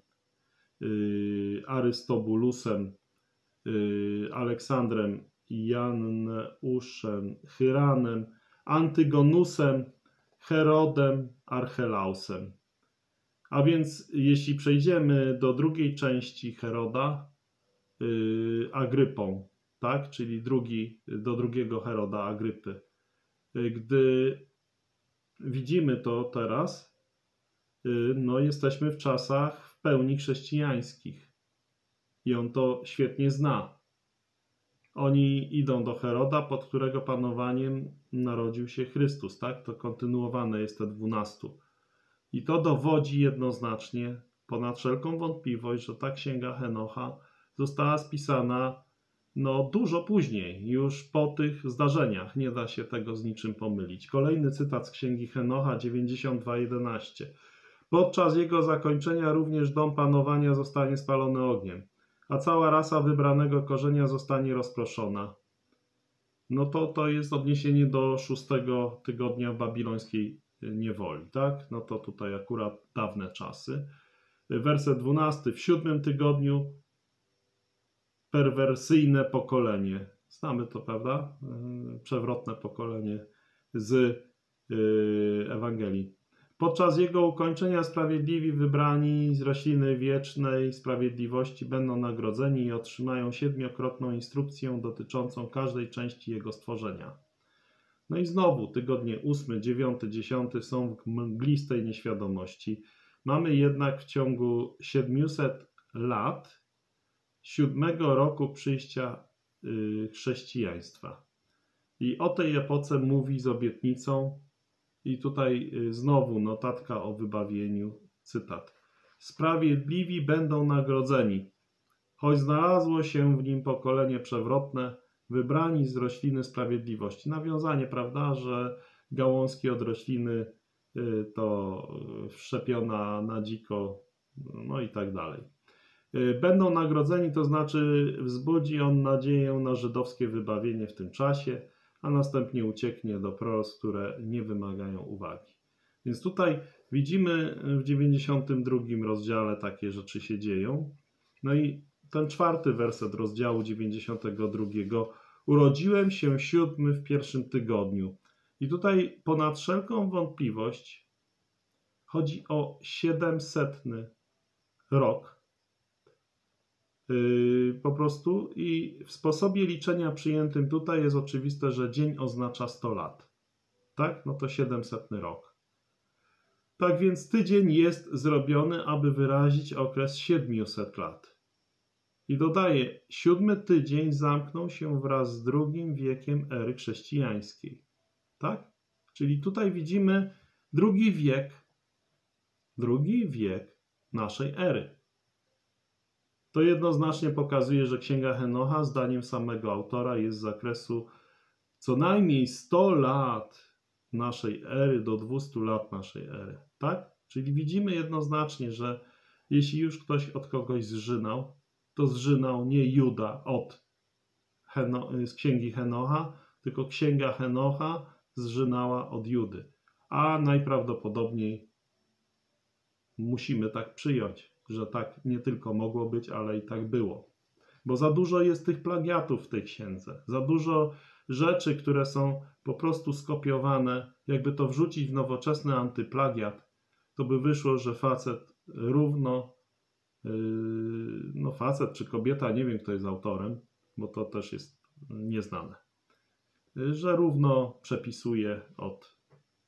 yy, Arystobulusem, yy, Aleksandrem, Janneuszem, Hyranem, Antygonusem, Herodem, Archelausem. A więc jeśli przejdziemy do drugiej części Heroda, yy, Agrypą, tak? Czyli drugi, do drugiego Heroda, Agrypy. Yy, gdy widzimy to teraz, yy, no jesteśmy w czasach w pełni chrześcijańskich. I on to świetnie zna. Oni idą do Heroda, pod którego panowaniem narodził się Chrystus, tak? To kontynuowane jest te dwunastu. I to dowodzi jednoznacznie, ponad wszelką wątpliwość, że ta księga Henocha została spisana no, dużo później, już po tych zdarzeniach. Nie da się tego z niczym pomylić. Kolejny cytat z księgi Henocha dziewięćdziesiąt dwa jedenaście. Podczas jego zakończenia również dom panowania zostanie spalony ogniem, a cała rasa wybranego korzenia zostanie rozproszona. No to, to jest odniesienie do szóstego tygodnia babilońskiej niewoli, tak? No to tutaj akurat dawne czasy. Werset dwunasty. W siódmym tygodniu perwersyjne pokolenie. Znamy to, prawda? Przewrotne pokolenie z Ewangelii. Podczas jego ukończenia sprawiedliwi wybrani z rośliny wiecznej sprawiedliwości będą nagrodzeni i otrzymają siedmiokrotną instrukcję dotyczącą każdej części jego stworzenia. No i znowu tygodnie ósmy, dziewiąty, dziesiąty są w mglistej nieświadomości. Mamy jednak w ciągu siedmiuset lat siódmego roku przyjścia yy, chrześcijaństwa. I o tej epoce mówi z obietnicą i tutaj yy, znowu notatka o wybawieniu, cytat. Sprawiedliwi będą nagrodzeni, choć znalazło się w nim pokolenie przewrotne, wybrani z rośliny sprawiedliwości. Nawiązanie, prawda, że gałązki od rośliny to wszczepiona na dziko, no i tak dalej. Będą nagrodzeni, to znaczy wzbudzi on nadzieję na żydowskie wybawienie w tym czasie, a następnie ucieknie do proroctw, które nie wymagają uwagi. Więc tutaj widzimy w dziewięćdziesiątym drugim rozdziale takie rzeczy się dzieją. No i ten czwarty werset rozdziału dziewięćdziesiątego drugiego. Urodziłem się siódmy w pierwszym tygodniu. I tutaj ponad wszelką wątpliwość chodzi o siedemsetny rok. Yy, po prostu i w sposobie liczenia przyjętym tutaj jest oczywiste, że dzień oznacza sto lat. Tak? No to siedemsetny rok. Tak więc tydzień jest zrobiony, aby wyrazić okres siedmiuset lat. I dodaje, siódmy tydzień zamknął się wraz z drugim wiekiem ery chrześcijańskiej. Tak? Czyli tutaj widzimy drugi wiek, drugi wiek naszej ery. To jednoznacznie pokazuje, że Księga Henocha, zdaniem samego autora, jest z zakresu co najmniej sto lat naszej ery do dwustu lat naszej ery. Tak? Czyli widzimy jednoznacznie, że jeśli już ktoś od kogoś zżynał, to zżynał nie Juda od Heno, z Księgi Henocha, tylko Księga Henocha zżynała od Judy. A najprawdopodobniej musimy tak przyjąć, że tak nie tylko mogło być, ale i tak było. Bo za dużo jest tych plagiatów w tej księdze. Za dużo rzeczy, które są po prostu skopiowane. Jakby to wrzucić w nowoczesny antyplagiat, to by wyszło, że facet równo, yy, no facet czy kobieta, nie wiem kto jest autorem, bo to też jest nieznane, że równo przepisuje od,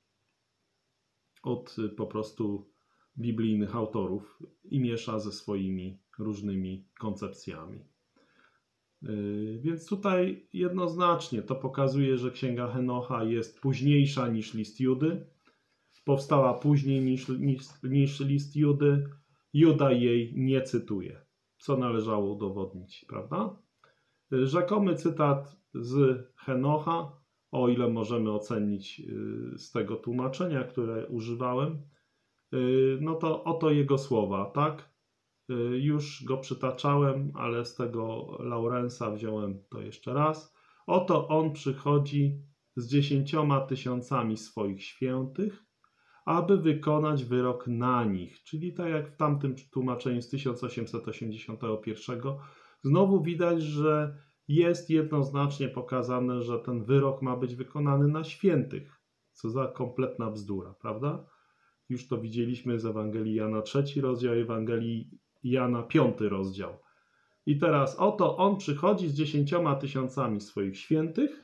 od po prostu biblijnych autorów i miesza ze swoimi różnymi koncepcjami. Yy, więc tutaj jednoznacznie to pokazuje, że Księga Henocha jest późniejsza niż list Judy. Powstała później niż, niż, niż list Judy. Juda jej nie cytuje, co należało udowodnić, prawda? Yy, rzekomy cytat z Henocha, o ile możemy ocenić yy, z tego tłumaczenia, które używałem, no to oto jego słowa, tak? Już go przytaczałem, ale z tego Laurensa wziąłem to jeszcze raz. Oto on przychodzi z dziesięcioma tysiącami swoich świętych, aby wykonać wyrok na nich. Czyli tak jak w tamtym tłumaczeniu z tysiąc osiemset osiemdziesiątego pierwszego, znowu widać, że jest jednoznacznie pokazane, że ten wyrok ma być wykonany na świętych. Co za kompletna bzdura, prawda? Już to widzieliśmy z Ewangelii Jana trzeci rozdział, Ewangelii Jana piąty rozdział. I teraz oto on przychodzi z dziesięcioma tysiącami swoich świętych.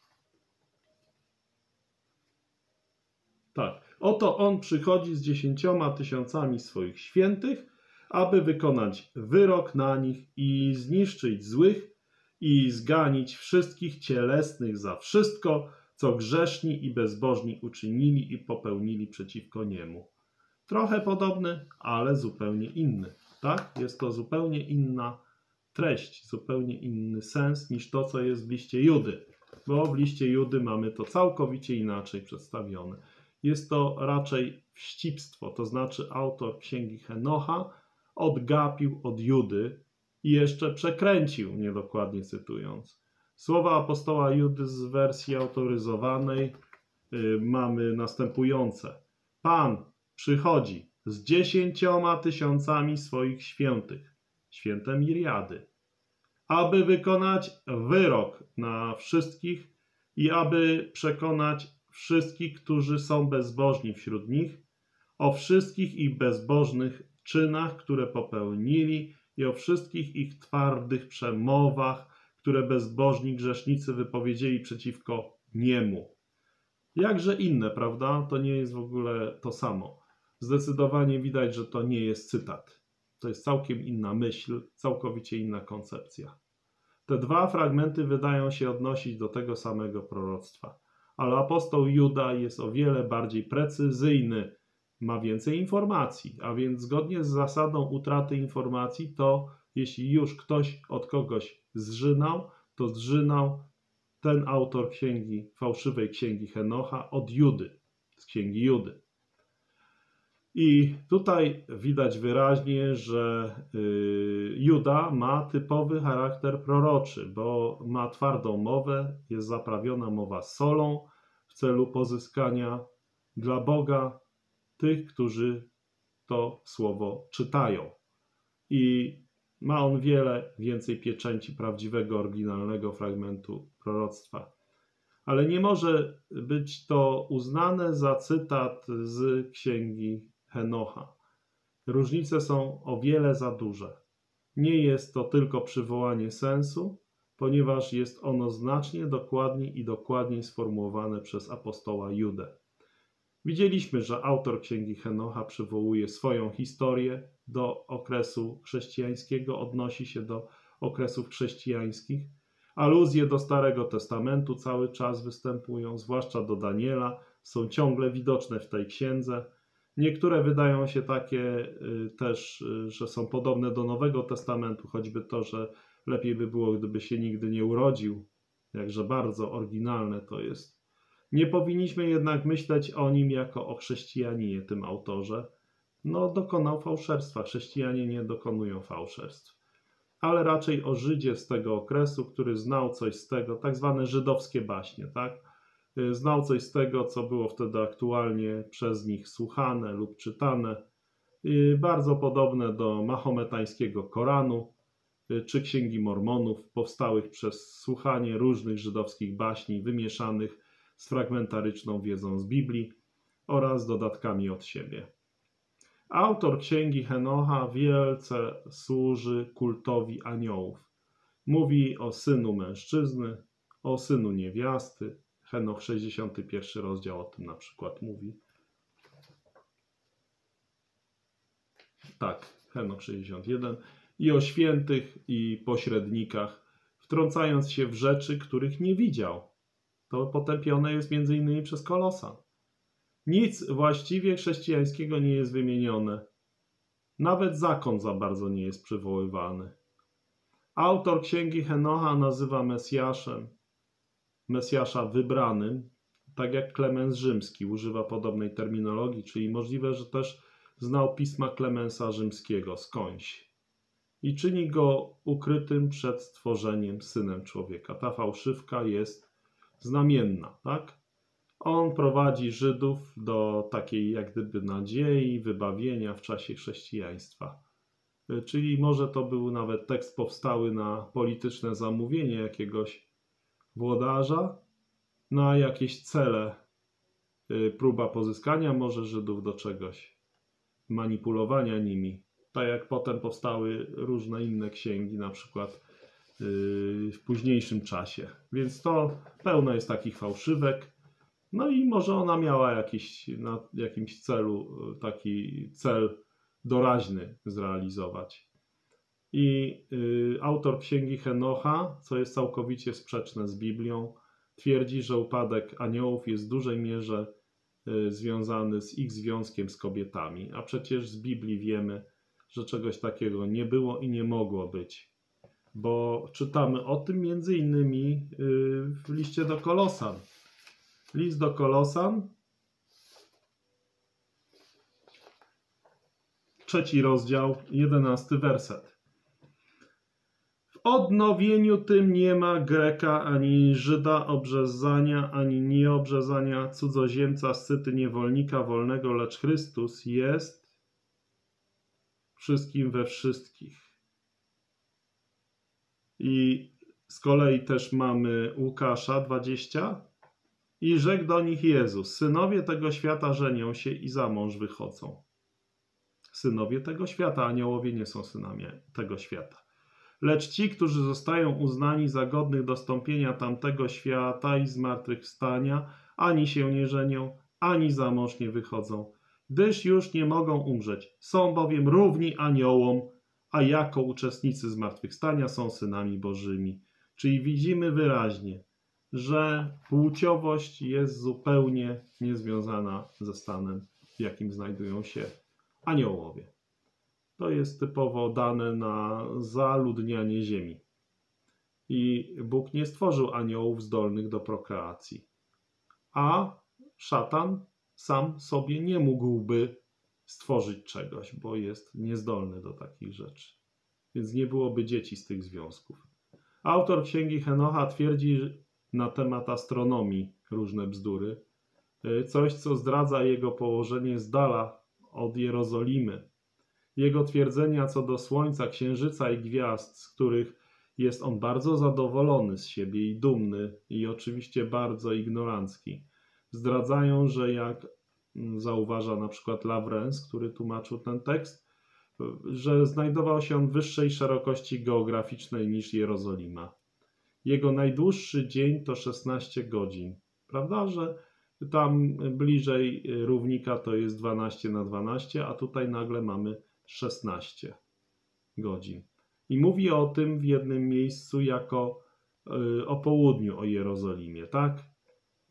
Tak, oto on przychodzi z dziesięcioma tysiącami swoich świętych, aby wykonać wyrok na nich i zniszczyć złych i zganić wszystkich cielesnych za wszystko, co grzeszni i bezbożni uczynili i popełnili przeciwko niemu. Trochę podobny, ale zupełnie inny. Tak? Jest to zupełnie inna treść, zupełnie inny sens niż to, co jest w liście Judy. Bo w liście Judy mamy to całkowicie inaczej przedstawione. Jest to raczej wścibstwo, to znaczy autor Księgi Henocha odgapił od Judy i jeszcze przekręcił, niedokładnie cytując. Słowa apostoła Judy z wersji autoryzowanej yy, mamy następujące. Pan przychodzi z dziesięcioma tysiącami swoich świętych, święte Miriady, aby wykonać wyrok na wszystkich i aby przekonać wszystkich, którzy są bezbożni wśród nich, o wszystkich ich bezbożnych czynach, które popełnili i o wszystkich ich twardych przemowach, które bezbożni grzesznicy wypowiedzieli przeciwko niemu. Jakże inne, prawda? To nie jest w ogóle to samo. Zdecydowanie widać, że to nie jest cytat. To jest całkiem inna myśl, całkowicie inna koncepcja. Te dwa fragmenty wydają się odnosić do tego samego proroctwa, ale apostoł Juda jest o wiele bardziej precyzyjny, ma więcej informacji, a więc zgodnie z zasadą utraty informacji, to jeśli już ktoś od kogoś zżynał, to zżynał ten autor księgi, fałszywej księgi Henocha od Judy, z księgi Judy. I tutaj widać wyraźnie, że Juda ma typowy charakter proroczy, bo ma twardą mowę, jest zaprawiona mowa solą w celu pozyskania dla Boga tych, którzy to słowo czytają. I ma on wiele więcej pieczęci prawdziwego, oryginalnego fragmentu proroctwa. Ale nie może być to uznane za cytat z księgi Henocha. Różnice są o wiele za duże. Nie jest to tylko przywołanie sensu, ponieważ jest ono znacznie dokładniej i dokładniej sformułowane przez apostoła Judę. Widzieliśmy, że autor księgi Henocha przywołuje swoją historię do okresu chrześcijańskiego, odnosi się do okresów chrześcijańskich. Aluzje do Starego Testamentu cały czas występują, zwłaszcza do Daniela, są ciągle widoczne w tej księdze. Niektóre wydają się takie też, że są podobne do Nowego Testamentu, choćby to, że lepiej by było, gdyby się nigdy nie urodził. Jakże bardzo oryginalne to jest. Nie powinniśmy jednak myśleć o nim jako o chrześcijaninie, tym autorze. No, dokonał fałszerstwa. Chrześcijanie nie dokonują fałszerstw. Ale raczej o Żydzie z tego okresu, który znał coś z tego, tak zwane żydowskie baśnie, tak? Znał coś z tego, co było wtedy aktualnie przez nich słuchane lub czytane. Bardzo podobne do mahometańskiego Koranu czy Księgi Mormonów, powstałych przez słuchanie różnych żydowskich baśni wymieszanych z fragmentaryczną wiedzą z Biblii oraz dodatkami od siebie. Autor Księgi Henocha wielce służy kultowi aniołów. Mówi o synu mężczyzny, o synu niewiasty. Henoch sześćdziesiąty pierwszy rozdział o tym na przykład mówi. Tak, Henoch sześćdziesiąty jeden. I o świętych i pośrednikach, wtrącając się w rzeczy, których nie widział. To potępione jest między innymi przez Kolosan. Nic właściwie chrześcijańskiego nie jest wymienione. Nawet zakon za bardzo nie jest przywoływany. Autor Księgi Henocha nazywa Mesjaszem, Mesjasza wybranym, tak jak Klemens Rzymski używa podobnej terminologii, czyli możliwe, że też znał pisma Klemensa Rzymskiego skądś. I czyni go ukrytym przed stworzeniem synem człowieka. Ta fałszywka jest znamienna, tak? On prowadzi Żydów do takiej jak gdyby nadziei, wybawienia w czasie chrześcijaństwa. Czyli może to był nawet tekst powstały na polityczne zamówienie jakiegoś włodarza, na jakieś cele, próba pozyskania może Żydów do czegoś, manipulowania nimi. Tak jak potem powstały różne inne księgi, na przykład w późniejszym czasie. Więc to pełno jest takich fałszywek. No i może ona miała jakiś, na jakimś celu, taki cel doraźny zrealizować. I y, autor Księgi Henocha, co jest całkowicie sprzeczne z Biblią, twierdzi, że upadek aniołów jest w dużej mierze y, związany z ich związkiem z kobietami. A przecież z Biblii wiemy, że czegoś takiego nie było i nie mogło być. Bo czytamy o tym między innymi y, w liście do Kolosan. List do Kolosan, trzeci rozdział, jedenasty werset. W odnowieniu tym nie ma Greka, ani Żyda obrzezania, ani nieobrzezania, cudzoziemca, scyty, niewolnika, wolnego, lecz Chrystus jest wszystkim we wszystkich. I z kolei też mamy Łukasza dwadzieścia. I rzekł do nich Jezus: synowie tego świata żenią się i za mąż wychodzą. Synowie tego świata, aniołowie nie są synami tego świata. Lecz ci, którzy zostają uznani za godnych dostąpienia tamtego świata i zmartwychwstania, ani się nie żenią, ani za mąż nie wychodzą, gdyż już nie mogą umrzeć. Są bowiem równi aniołom, a jako uczestnicy zmartwychwstania są synami bożymi. Czyli widzimy wyraźnie, że płciowość jest zupełnie niezwiązana ze stanem, w jakim znajdują się aniołowie. To jest typowo dane na zaludnianie ziemi. I Bóg nie stworzył aniołów zdolnych do prokreacji. A szatan sam sobie nie mógłby stworzyć czegoś, bo jest niezdolny do takich rzeczy. Więc nie byłoby dzieci z tych związków. Autor Księgi Henocha twierdzi na temat astronomii różne bzdury. Coś, co zdradza jego położenie z dala od Jerozolimy. Jego twierdzenia co do Słońca, Księżyca i gwiazd, z których jest on bardzo zadowolony z siebie i dumny i oczywiście bardzo ignorancki, zdradzają, że jak zauważa na przykład Lawrence, który tłumaczył ten tekst, że znajdował się on w wyższej szerokości geograficznej niż Jerozolima. Jego najdłuższy dzień to szesnaście godzin. Prawda, że tam bliżej równika to jest dwanaście na dwanaście, a tutaj nagle mamy szesnaście godzin. I mówi o tym w jednym miejscu jako o południu o Jerozolimie, tak?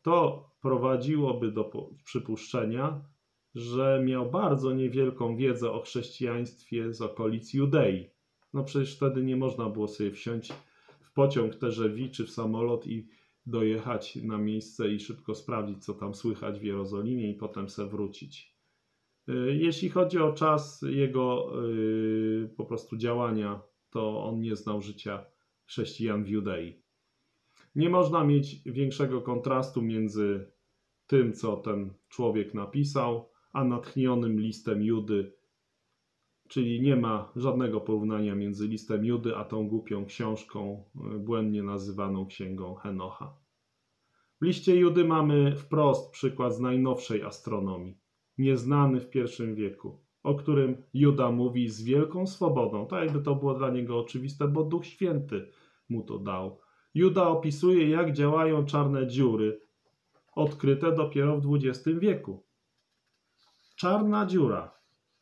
to prowadziłoby do przypuszczenia, że miał bardzo niewielką wiedzę o chrześcijaństwie z okolic Judei. No przecież wtedy nie można było sobie wsiąść w pociąg Térzewi czy w samolot i dojechać na miejsce i szybko sprawdzić, co tam słychać w Jerozolimie i potem se wrócić. Jeśli chodzi o czas jego yy, po prostu działania, to on nie znał życia chrześcijan w Judei. Nie można mieć większego kontrastu między tym, co ten człowiek napisał, a natchnionym listem Judy, czyli nie ma żadnego porównania między listem Judy a tą głupią książką, błędnie nazywaną Księgą Henocha. W liście Judy mamy wprost przykład z najnowszej astronomii, nieznany w pierwszym wieku, o którym Juda mówi z wielką swobodą, tak jakby to było dla niego oczywiste, bo Duch Święty mu to dał. Juda opisuje, jak działają czarne dziury, odkryte dopiero w dwudziestym wieku. Czarna dziura.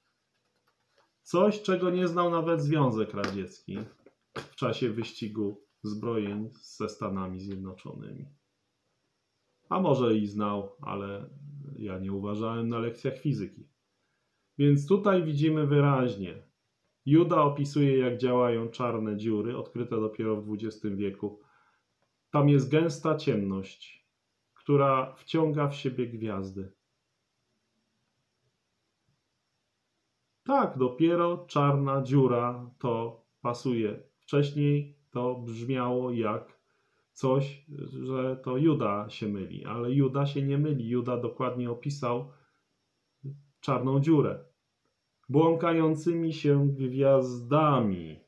Coś, czego nie znał nawet Związek Radziecki w czasie wyścigu zbrojeń ze Stanami Zjednoczonymi. A może i znał, ale ja nie uważałem na lekcjach fizyki. Więc tutaj widzimy wyraźnie, Juda opisuje, jak działają czarne dziury, odkryte dopiero w dwudziestym wieku. Tam jest gęsta ciemność, która wciąga w siebie gwiazdy. Tak, dopiero czarna dziura to pasuje. Wcześniej to brzmiało jak coś, że to Juda się myli, ale Juda się nie myli. Juda dokładnie opisał czarną dziurę. Błąkającymi się gwiazdami,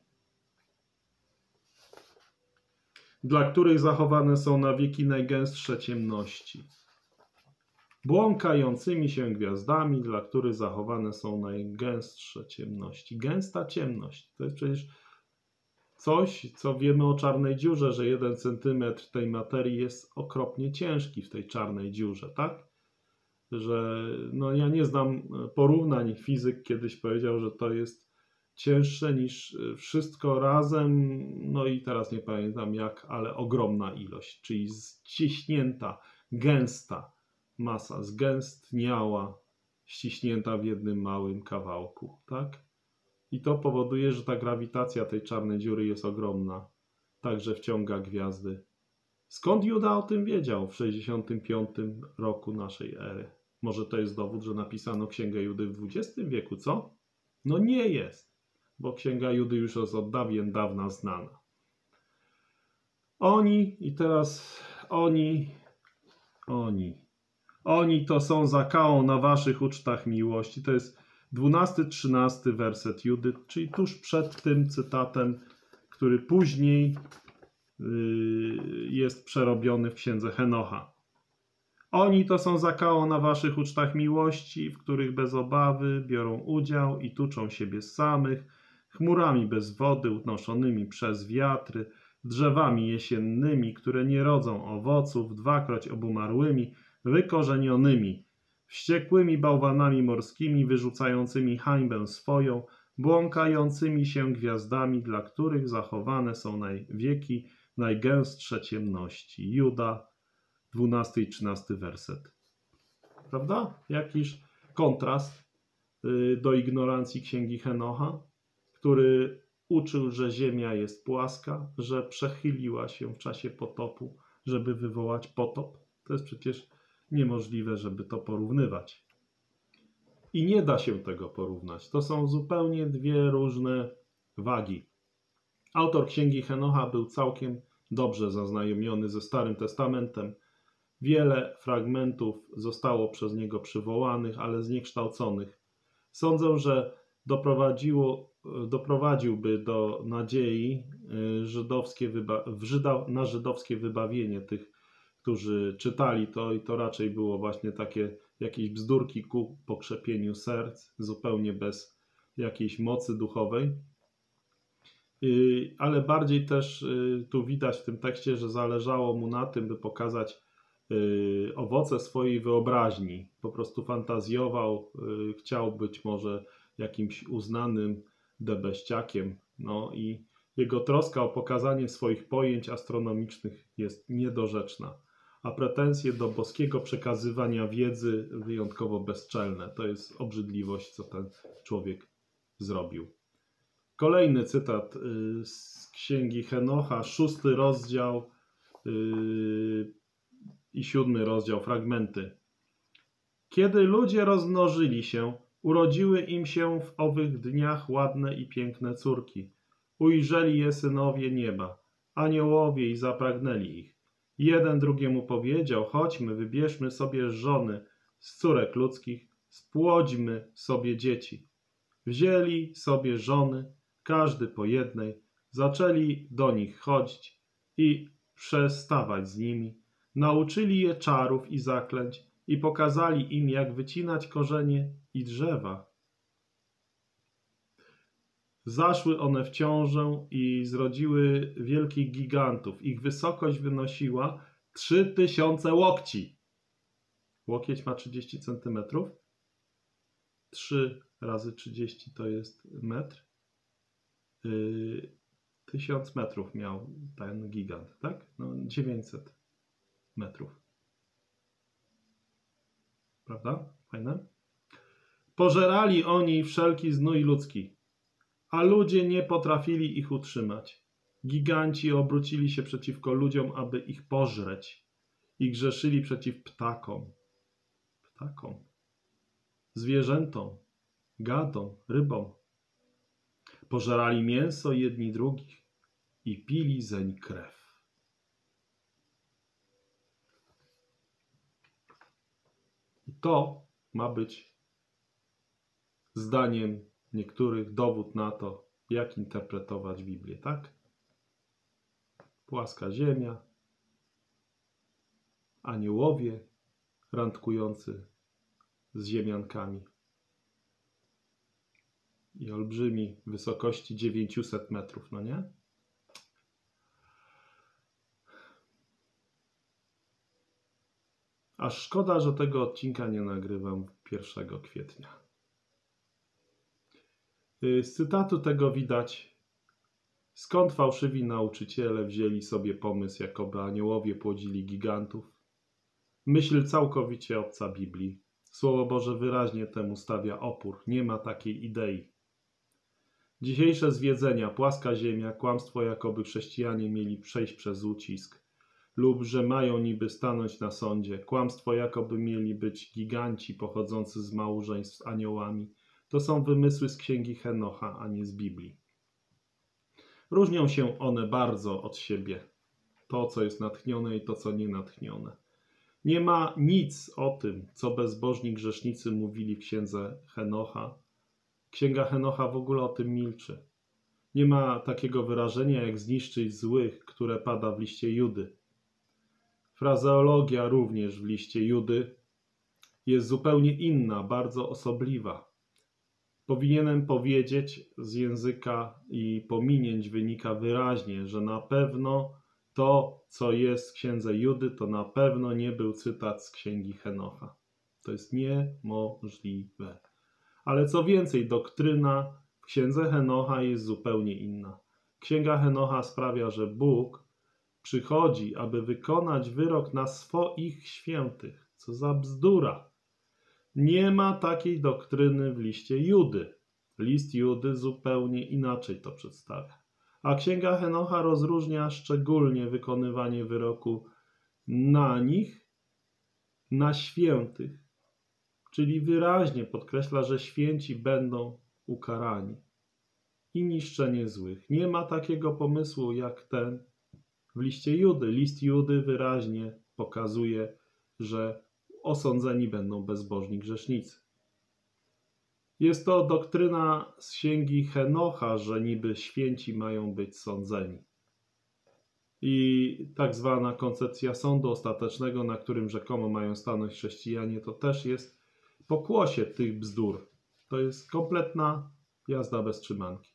dla których zachowane są na wieki najgęstsze ciemności. Błąkającymi się gwiazdami, dla których zachowane są najgęstsze ciemności. Gęsta ciemność to jest przecież coś, co wiemy o czarnej dziurze, że jeden centymetr tej materii jest okropnie ciężki w tej czarnej dziurze, tak? Że no ja nie znam porównań. Fizyk kiedyś powiedział, że to jest cięższe niż wszystko razem, no i teraz nie pamiętam jak, ale ogromna ilość, czyli ściśnięta, gęsta masa, zgęstniała, ściśnięta w jednym małym kawałku, tak? I to powoduje, że ta grawitacja tej czarnej dziury jest ogromna, także wciąga gwiazdy. Skąd Juda o tym wiedział w sześćdziesiątym piątym roku naszej ery? Może to jest dowód, że napisano Księgę Judy w dwudziestym wieku, co? No nie jest, bo Księga Judy już jest od dawien dawna znana. Oni, i teraz oni, oni, oni to są zakałą na waszych ucztach miłości. To jest dwunasty, trzynasty werset Judy, czyli tuż przed tym cytatem, który później jest przerobiony w Księdze Henocha. Oni to są zakałą na waszych ucztach miłości, w których bez obawy biorą udział i tuczą siebie samych, chmurami bez wody unoszonymi przez wiatry, drzewami jesiennymi, które nie rodzą owoców, dwakroć obumarłymi, wykorzenionymi, wściekłymi bałwanami morskimi, wyrzucającymi hańbę swoją, błąkającymi się gwiazdami, dla których zachowane są na wieki najgęstsze ciemności. Juda, dwunasty i trzynasty werset. Prawda? Jakiż kontrast do ignorancji Księgi Henocha, który uczył, że ziemia jest płaska, że przechyliła się w czasie potopu, żeby wywołać potop. To jest przecież niemożliwe, żeby to porównywać. I nie da się tego porównać. To są zupełnie dwie różne wagi. Autor Księgi Henocha był całkiem dobrze zaznajomiony ze Starym Testamentem. Wiele fragmentów zostało przez niego przywołanych, ale zniekształconych. Sądzę, że doprowadziło, doprowadziłby do nadziei żydowskie wyba- Żyda, na żydowskie wybawienie tych, którzy czytali to, i to raczej było właśnie takie jakieś bzdurki ku pokrzepieniu serc, zupełnie bez jakiejś mocy duchowej. Ale bardziej też tu widać w tym tekście, że zależało mu na tym, by pokazać owoce swojej wyobraźni. Po prostu fantazjował, chciał być może jakimś uznanym debeściakiem. No i jego troska o pokazanie swoich pojęć astronomicznych jest niedorzeczna. a pretensje do boskiego przekazywania wiedzy wyjątkowo bezczelne. To jest obrzydliwość, co ten człowiek zrobił. Kolejny cytat z Księgi Henocha, szósty rozdział i siódmy rozdział, fragmenty. Kiedy ludzie rozmnożyli się, urodziły im się w owych dniach ładne i piękne córki. Ujrzeli je synowie nieba, aniołowie i zapragnęli ich. Jeden drugiemu powiedział, chodźmy, wybierzmy sobie żony z córek ludzkich, spłodźmy sobie dzieci. Wzięli sobie żony, każdy po jednej, zaczęli do nich chodzić i przestawać z nimi. Nauczyli je czarów i zaklęć i pokazali im, jak wycinać korzenie i drzewa. Zaszły one w ciążę i zrodziły wielkich gigantów. Ich wysokość wynosiła trzy tysiące łokci. Łokieć ma trzydzieści centymetrów. trzy razy trzydzieści to jest metr. Yy, tysiąc metrów miał ten gigant, tak? No, dziewięćset metrów. Prawda? Fajne? Pożerali oni wszelki znój ludzki, a ludzie nie potrafili ich utrzymać. Giganci obrócili się przeciwko ludziom, aby ich pożreć i grzeszyli przeciw ptakom, ptakom, zwierzętom, gadom, rybom. Pożerali mięso jedni drugich i pili zeń krew. I to ma być zdaniem niektórych dowód na to, jak interpretować Biblię, tak? Płaska ziemia, aniołowie randkujący z ziemiankami i olbrzymi wysokości dziewięćset metrów, no nie? Aż szkoda, że tego odcinka nie nagrywam pierwszego kwietnia. Z cytatu tego widać, skąd fałszywi nauczyciele wzięli sobie pomysł, jakoby aniołowie płodzili gigantów. Myśl całkowicie obca Biblii. Słowo Boże wyraźnie temu stawia opór. Nie ma takiej idei. Dzisiejsze zwiedzenia, płaska ziemia, kłamstwo, jakoby chrześcijanie mieli przejść przez ucisk lub że mają niby stanąć na sądzie, kłamstwo, jakoby mieli być giganci pochodzący z małżeństw z aniołami, to są wymysły z Księgi Henocha, a nie z Biblii. Różnią się one bardzo od siebie. To, co jest natchnione i to, co nie natchnione. Nie ma nic o tym, co bezbożni grzesznicy mówili w Księdze Henocha. Księga Henocha w ogóle o tym milczy. Nie ma takiego wyrażenia, jak zniszczyć złych, które pada w liście Judy. Frazeologia również w liście Judy jest zupełnie inna, bardzo osobliwa. Powinienem powiedzieć z języka i pominięć wynika wyraźnie, że na pewno to, co jest w księdze Judy, to na pewno nie był cytat z Księgi Henocha. To jest niemożliwe. Ale co więcej, doktryna w księdze Henocha jest zupełnie inna. Księga Henocha sprawia, że Bóg przychodzi, aby wykonać wyrok na swoich świętych. Co za bzdura. Nie ma takiej doktryny w liście Judy. List Judy zupełnie inaczej to przedstawia. A Księga Henocha rozróżnia szczególnie wykonywanie wyroku na nich, na świętych. Czyli wyraźnie podkreśla, że święci będą ukarani. I niszczenie złych. Nie ma takiego pomysłu jak ten w liście Judy. List Judy wyraźnie pokazuje, że osądzeni będą bezbożni grzesznicy. Jest to doktryna z Księgi Henocha, że niby święci mają być sądzeni. I tak zwana koncepcja sądu ostatecznego, na którym rzekomo mają stanąć chrześcijanie, to też jest pokłosie tych bzdur. To jest kompletna jazda bez trzymanki.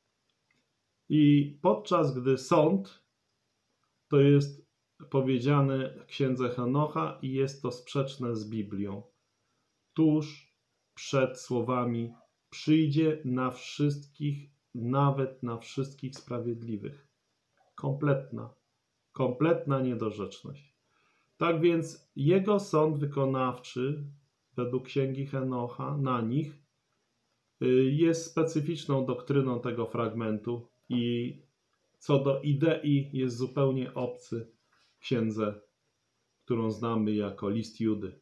I podczas gdy sąd to jest powiedziane w Księdze Henocha i jest to sprzeczne z Biblią. Tuż przed słowami przyjdzie na wszystkich, nawet na wszystkich sprawiedliwych. Kompletna, kompletna niedorzeczność. Tak więc jego sąd wykonawczy według Księgi Henocha na nich jest specyficzną doktryną tego fragmentu i co do idei jest zupełnie obcy księdze, którą znamy jako List Judy.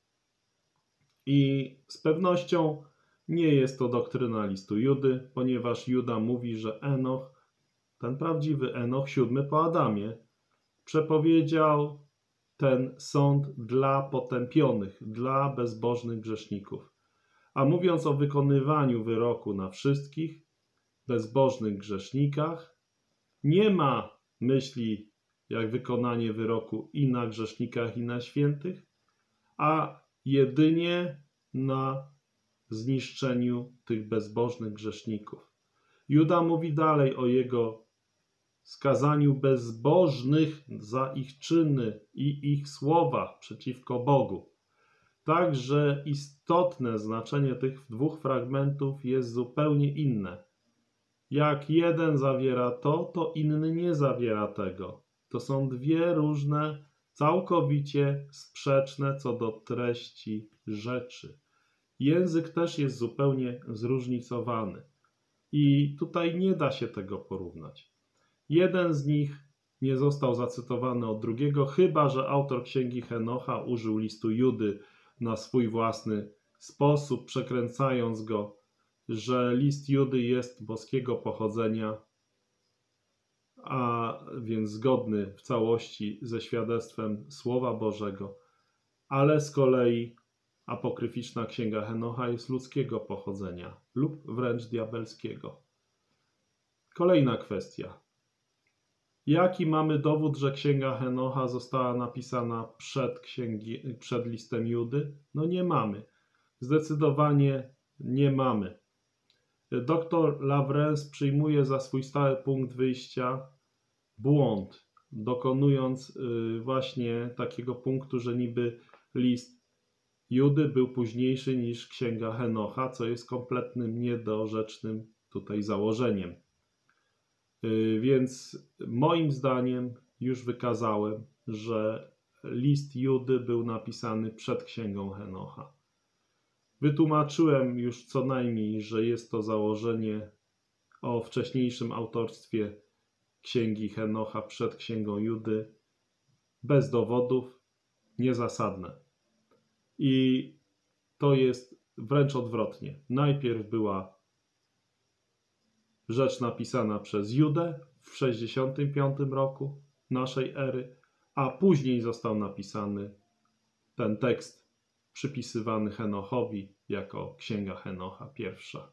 I z pewnością nie jest to doktryna listu Judy, ponieważ Juda mówi, że Enoch, ten prawdziwy Enoch, siódmy po Adamie, przepowiedział ten sąd dla potępionych, dla bezbożnych grzeszników. A mówiąc o wykonywaniu wyroku na wszystkich bezbożnych grzesznikach, nie ma myśli jak wykonanie wyroku i na grzesznikach, i na świętych, a jedynie na zniszczeniu tych bezbożnych grzeszników. Juda mówi dalej o jego skazaniu bezbożnych za ich czyny i ich słowa przeciwko Bogu. Także istotne znaczenie tych dwóch fragmentów jest zupełnie inne. Jak jeden zawiera to, to inny nie zawiera tego. To są dwie różne, całkowicie sprzeczne co do treści rzeczy. Język też jest zupełnie zróżnicowany. I tutaj nie da się tego porównać. Jeden z nich nie został zacytowany od drugiego, chyba że autor Księgi Henocha użył listu Judy na swój własny sposób, przekręcając go, że list Judy jest boskiego pochodzenia, a więc zgodny w całości ze świadectwem Słowa Bożego, ale z kolei apokryficzna Księga Henocha jest ludzkiego pochodzenia lub wręcz diabelskiego. Kolejna kwestia. Jaki mamy dowód, że Księga Henocha została napisana przed, księgi, przed listem Judy? No nie mamy. Zdecydowanie nie mamy. Doktor Lawrence przyjmuje za swój stały punkt wyjścia błąd, dokonując właśnie takiego punktu, że niby list Judy był późniejszy niż Księga Henocha, co jest kompletnym niedorzecznym tutaj założeniem. Więc moim zdaniem już wykazałem, że list Judy był napisany przed Księgą Henocha. Wytłumaczyłem już co najmniej, że jest to założenie o wcześniejszym autorstwie Księgi Henocha przed Księgą Judy bez dowodów, niezasadne. I to jest wręcz odwrotnie. Najpierw była rzecz napisana przez Judę w sześćdziesiątym piątym roku naszej ery, a później został napisany ten tekst przypisywany Henochowi jako Księga Henocha pierwsza.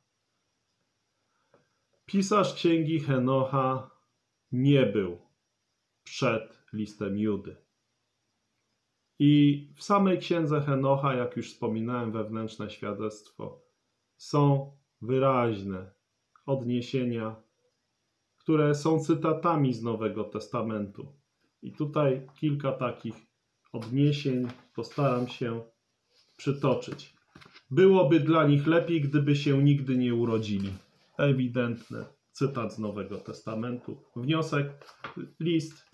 Pisarz Księgi Henocha nie był przed listem Judy. I w samej Księdze Henocha, jak już wspominałem, wewnętrzne świadectwo, są wyraźne odniesienia, które są cytatami z Nowego Testamentu. I tutaj kilka takich odniesień postaram się przytoczyć. Byłoby dla nich lepiej, gdyby się nigdy nie urodzili. Ewidentny cytat z Nowego Testamentu. Wniosek, list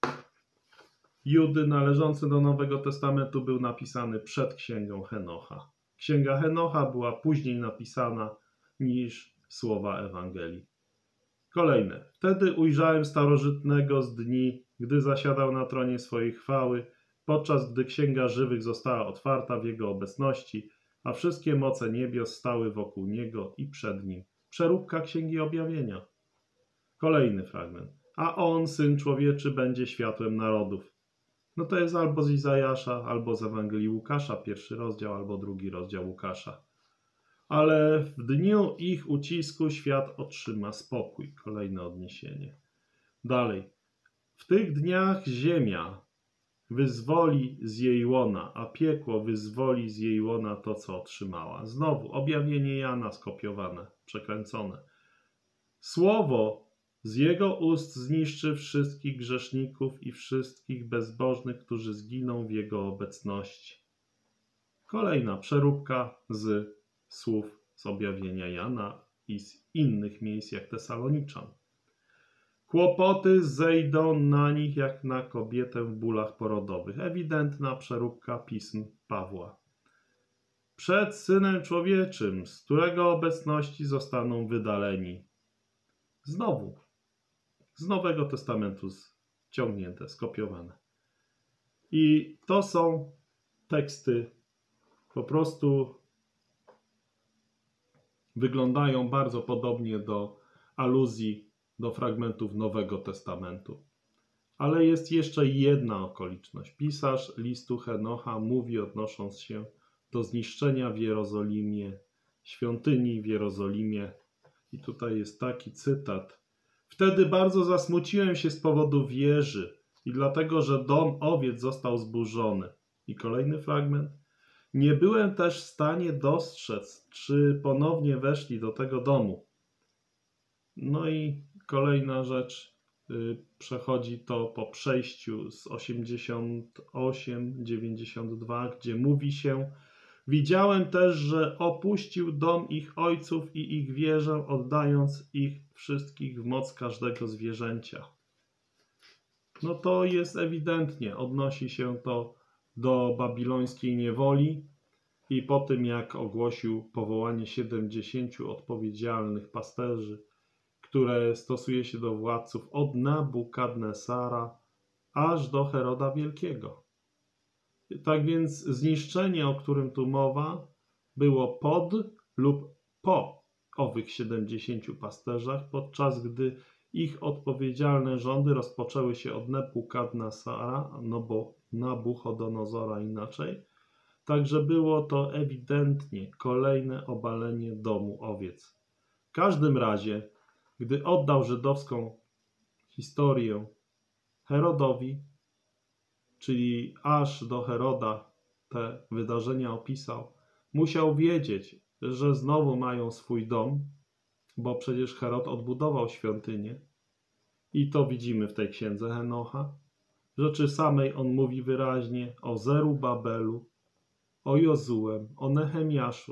Judy należący do Nowego Testamentu był napisany przed Księgą Henocha. Księga Henocha była później napisana niż słowa Ewangelii. Kolejne. Wtedy ujrzałem starożytnego z dni, gdy zasiadał na tronie swojej chwały, podczas gdy Księga Żywych została otwarta w Jego obecności, a wszystkie moce niebios stały wokół Niego i przed Nim. Przeróbka Księgi Objawienia. Kolejny fragment. A On, Syn Człowieczy, będzie światłem narodów. No to jest albo z Izajasza, albo z Ewangelii Łukasza, pierwszy rozdział, albo drugi rozdział Łukasza. Ale w dniu ich ucisku świat otrzyma spokój. Kolejne odniesienie. Dalej. W tych dniach ziemia wyzwoli z jej łona, a piekło wyzwoli z jej łona to, co otrzymała. Znowu objawienie Jana skopiowane, przekręcone. Słowo z jego ust zniszczy wszystkich grzeszników i wszystkich bezbożnych, którzy zginą w jego obecności. Kolejna przeróbka z słów z objawienia Jana i z innych miejsc jak Tesaloniczan. Kłopoty zejdą na nich jak na kobietę w bólach porodowych. Ewidentna przeróbka pism Pawła. Przed Synem Człowieczym, z którego obecności zostaną wydaleni. Znowu, z Nowego Testamentu ściągnięte, skopiowane. I to są teksty, po prostu wyglądają bardzo podobnie do aluzji do fragmentów Nowego Testamentu. Ale jest jeszcze jedna okoliczność. Pisarz listu Henocha mówi, odnosząc się do zniszczenia w Jerozolimie, świątyni w Jerozolimie. I tutaj jest taki cytat. Wtedy bardzo zasmuciłem się z powodu wieży i dlatego, że dom owiec został zburzony. I kolejny fragment. Nie byłem też w stanie dostrzec, czy ponownie weszli do tego domu. No i kolejna rzecz, yy, przechodzi to po przejściu z osiemdziesiąt osiem dziewięćdziesiąt dwa, gdzie mówi się: widziałem też, że opuścił dom ich ojców i ich wieżę, oddając ich wszystkich w moc każdego zwierzęcia. No to jest ewidentnie, odnosi się to do babilońskiej niewoli i po tym, jak ogłosił powołanie siedemdziesięciu odpowiedzialnych pasterzy, które stosuje się do władców od Nabukadnesara aż do Heroda Wielkiego. Tak więc zniszczenie, o którym tu mowa, było pod lub po owych siedemdziesięciu pasterzach, podczas gdy ich odpowiedzialne rządy rozpoczęły się od Nebukadnesara, no bo Nabuchodonozora inaczej. Także było to ewidentnie kolejne obalenie domu owiec. W każdym razie, gdy oddał żydowską historię Herodowi, czyli aż do Heroda te wydarzenia opisał, musiał wiedzieć, że znowu mają swój dom, bo przecież Herod odbudował świątynię i to widzimy w tej księdze Henocha. W rzeczy samej on mówi wyraźnie o Zerubabelu, o Jozułem, o Nehemiaszu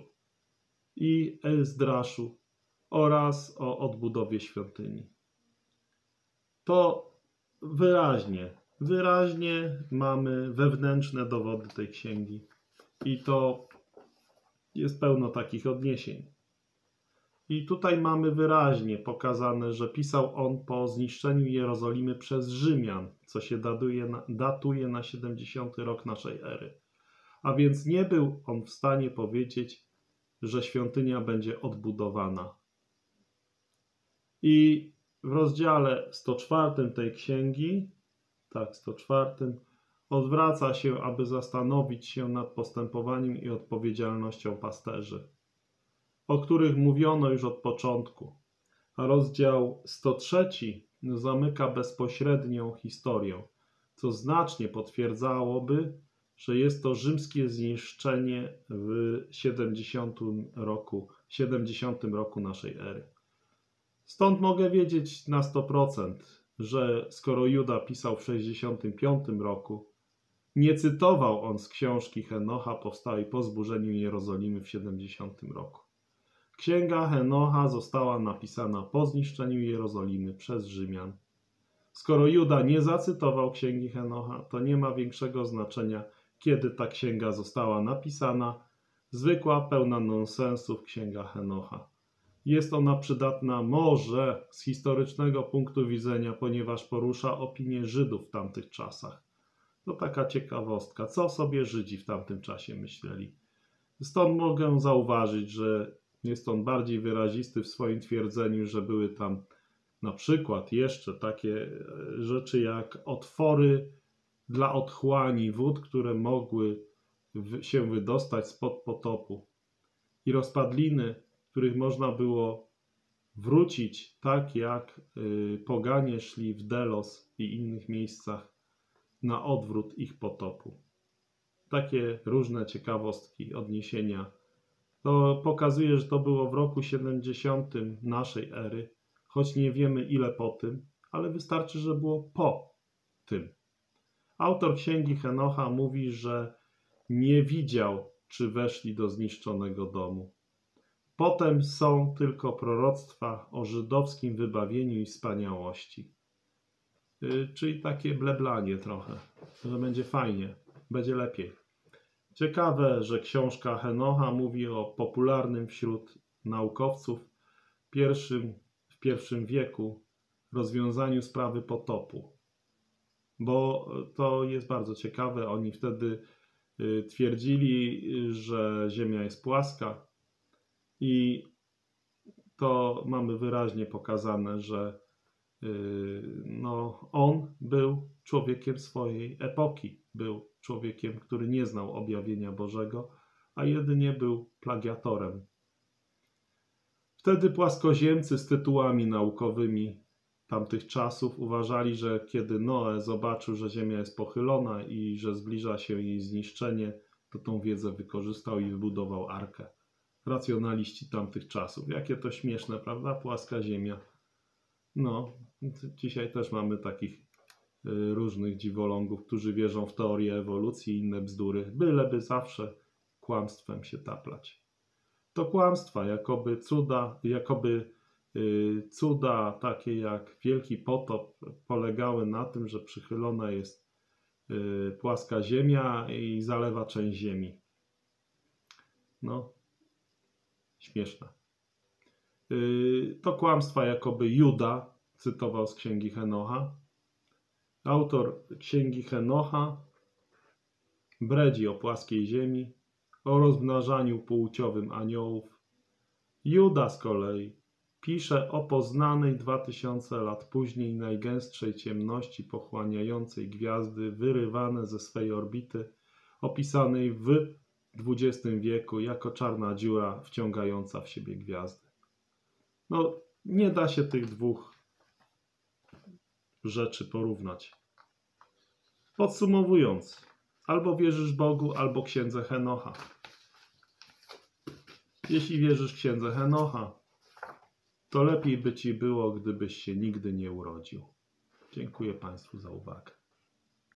i Ezdraszu oraz o odbudowie świątyni. To wyraźnie, wyraźnie mamy wewnętrzne dowody tej księgi i to jest pełno takich odniesień. I tutaj mamy wyraźnie pokazane, że pisał on po zniszczeniu Jerozolimy przez Rzymian, co się datuje na, datuje na siedemdziesiąty rok naszej ery. A więc nie był on w stanie powiedzieć, że świątynia będzie odbudowana. I w rozdziale sto czwartym tej księgi, tak, sto czwartym, odwraca się, aby zastanowić się nad postępowaniem i odpowiedzialnością pasterzy, o których mówiono już od początku. A rozdział sto trzeci zamyka bezpośrednią historię, co znacznie potwierdzałoby, że jest to rzymskie zniszczenie w siedemdziesiątym roku, siedemdziesiątym roku naszej ery. Stąd mogę wiedzieć na sto procent, że skoro Juda pisał w sześćdziesiątym piątym roku, nie cytował on z książki Henocha powstałej po zburzeniu Jerozolimy w siedemdziesiątym roku. Księga Henocha została napisana po zniszczeniu Jerozolimy przez Rzymian. Skoro Juda nie zacytował księgi Henocha, to nie ma większego znaczenia, kiedy ta księga została napisana. Zwykła, pełna nonsensów księga Henocha. Jest ona przydatna może z historycznego punktu widzenia, ponieważ porusza opinię Żydów w tamtych czasach. To taka ciekawostka, co sobie Żydzi w tamtym czasie myśleli. Stąd mogę zauważyć, że jest on bardziej wyrazisty w swoim twierdzeniu, że były tam na przykład jeszcze takie rzeczy jak otwory dla otchłani wód, które mogły się wydostać spod potopu i rozpadliny, których można było wrócić tak jak poganie szli w Delos i innych miejscach na odwrót ich potopu. Takie różne ciekawostki, odniesienia. To pokazuje, że to było w roku siedemdziesiątym naszej ery, choć nie wiemy ile po tym, ale wystarczy, że było po tym. Autor księgi Henocha mówi, że nie widział, czy weszli do zniszczonego domu. Potem są tylko proroctwa o żydowskim wybawieniu i wspaniałości. Czyli takie bleblanie trochę, że będzie fajnie, będzie lepiej. Ciekawe, że książka Henocha mówi o popularnym wśród naukowców pierwszym, w pierwszym wieku rozwiązaniu sprawy potopu. Bo to jest bardzo ciekawe. Oni wtedy twierdzili, że Ziemia jest płaska i to mamy wyraźnie pokazane, że no, on był człowiekiem swojej epoki. Był człowiekiem, który nie znał objawienia Bożego, a jedynie był plagiatorem. Wtedy płaskoziemcy z tytułami naukowymi tamtych czasów uważali, że kiedy Noe zobaczył, że Ziemia jest pochylona i że zbliża się jej zniszczenie, to tą wiedzę wykorzystał i wybudował arkę. Racjonaliści tamtych czasów. Jakie to śmieszne, prawda? Płaska Ziemia. No, dzisiaj też mamy takich różnych dziwolągów, którzy wierzą w teorię ewolucji i inne bzdury, byleby zawsze kłamstwem się taplać. To kłamstwa, jakoby cuda, jakoby yy, cuda takie jak Wielki Potop polegały na tym, że przychylona jest yy, płaska ziemia i zalewa część ziemi. No, śmieszne. Yy, to kłamstwa, jakoby Juda cytował z księgi Henocha. Autor księgi Henocha bredzi o płaskiej ziemi, o rozmnażaniu płciowym aniołów. Juda z kolei pisze o poznanej dwa tysiące lat później najgęstszej ciemności pochłaniającej gwiazdy wyrywane ze swej orbity, opisanej w dwudziestym wieku jako czarna dziura wciągająca w siebie gwiazdy. No, nie da się tych dwóch rzeczy porównać. Podsumowując, albo wierzysz Bogu, albo księdze Henocha. Jeśli wierzysz księdze Henocha, to lepiej by ci było, gdybyś się nigdy nie urodził. Dziękuję Państwu za uwagę.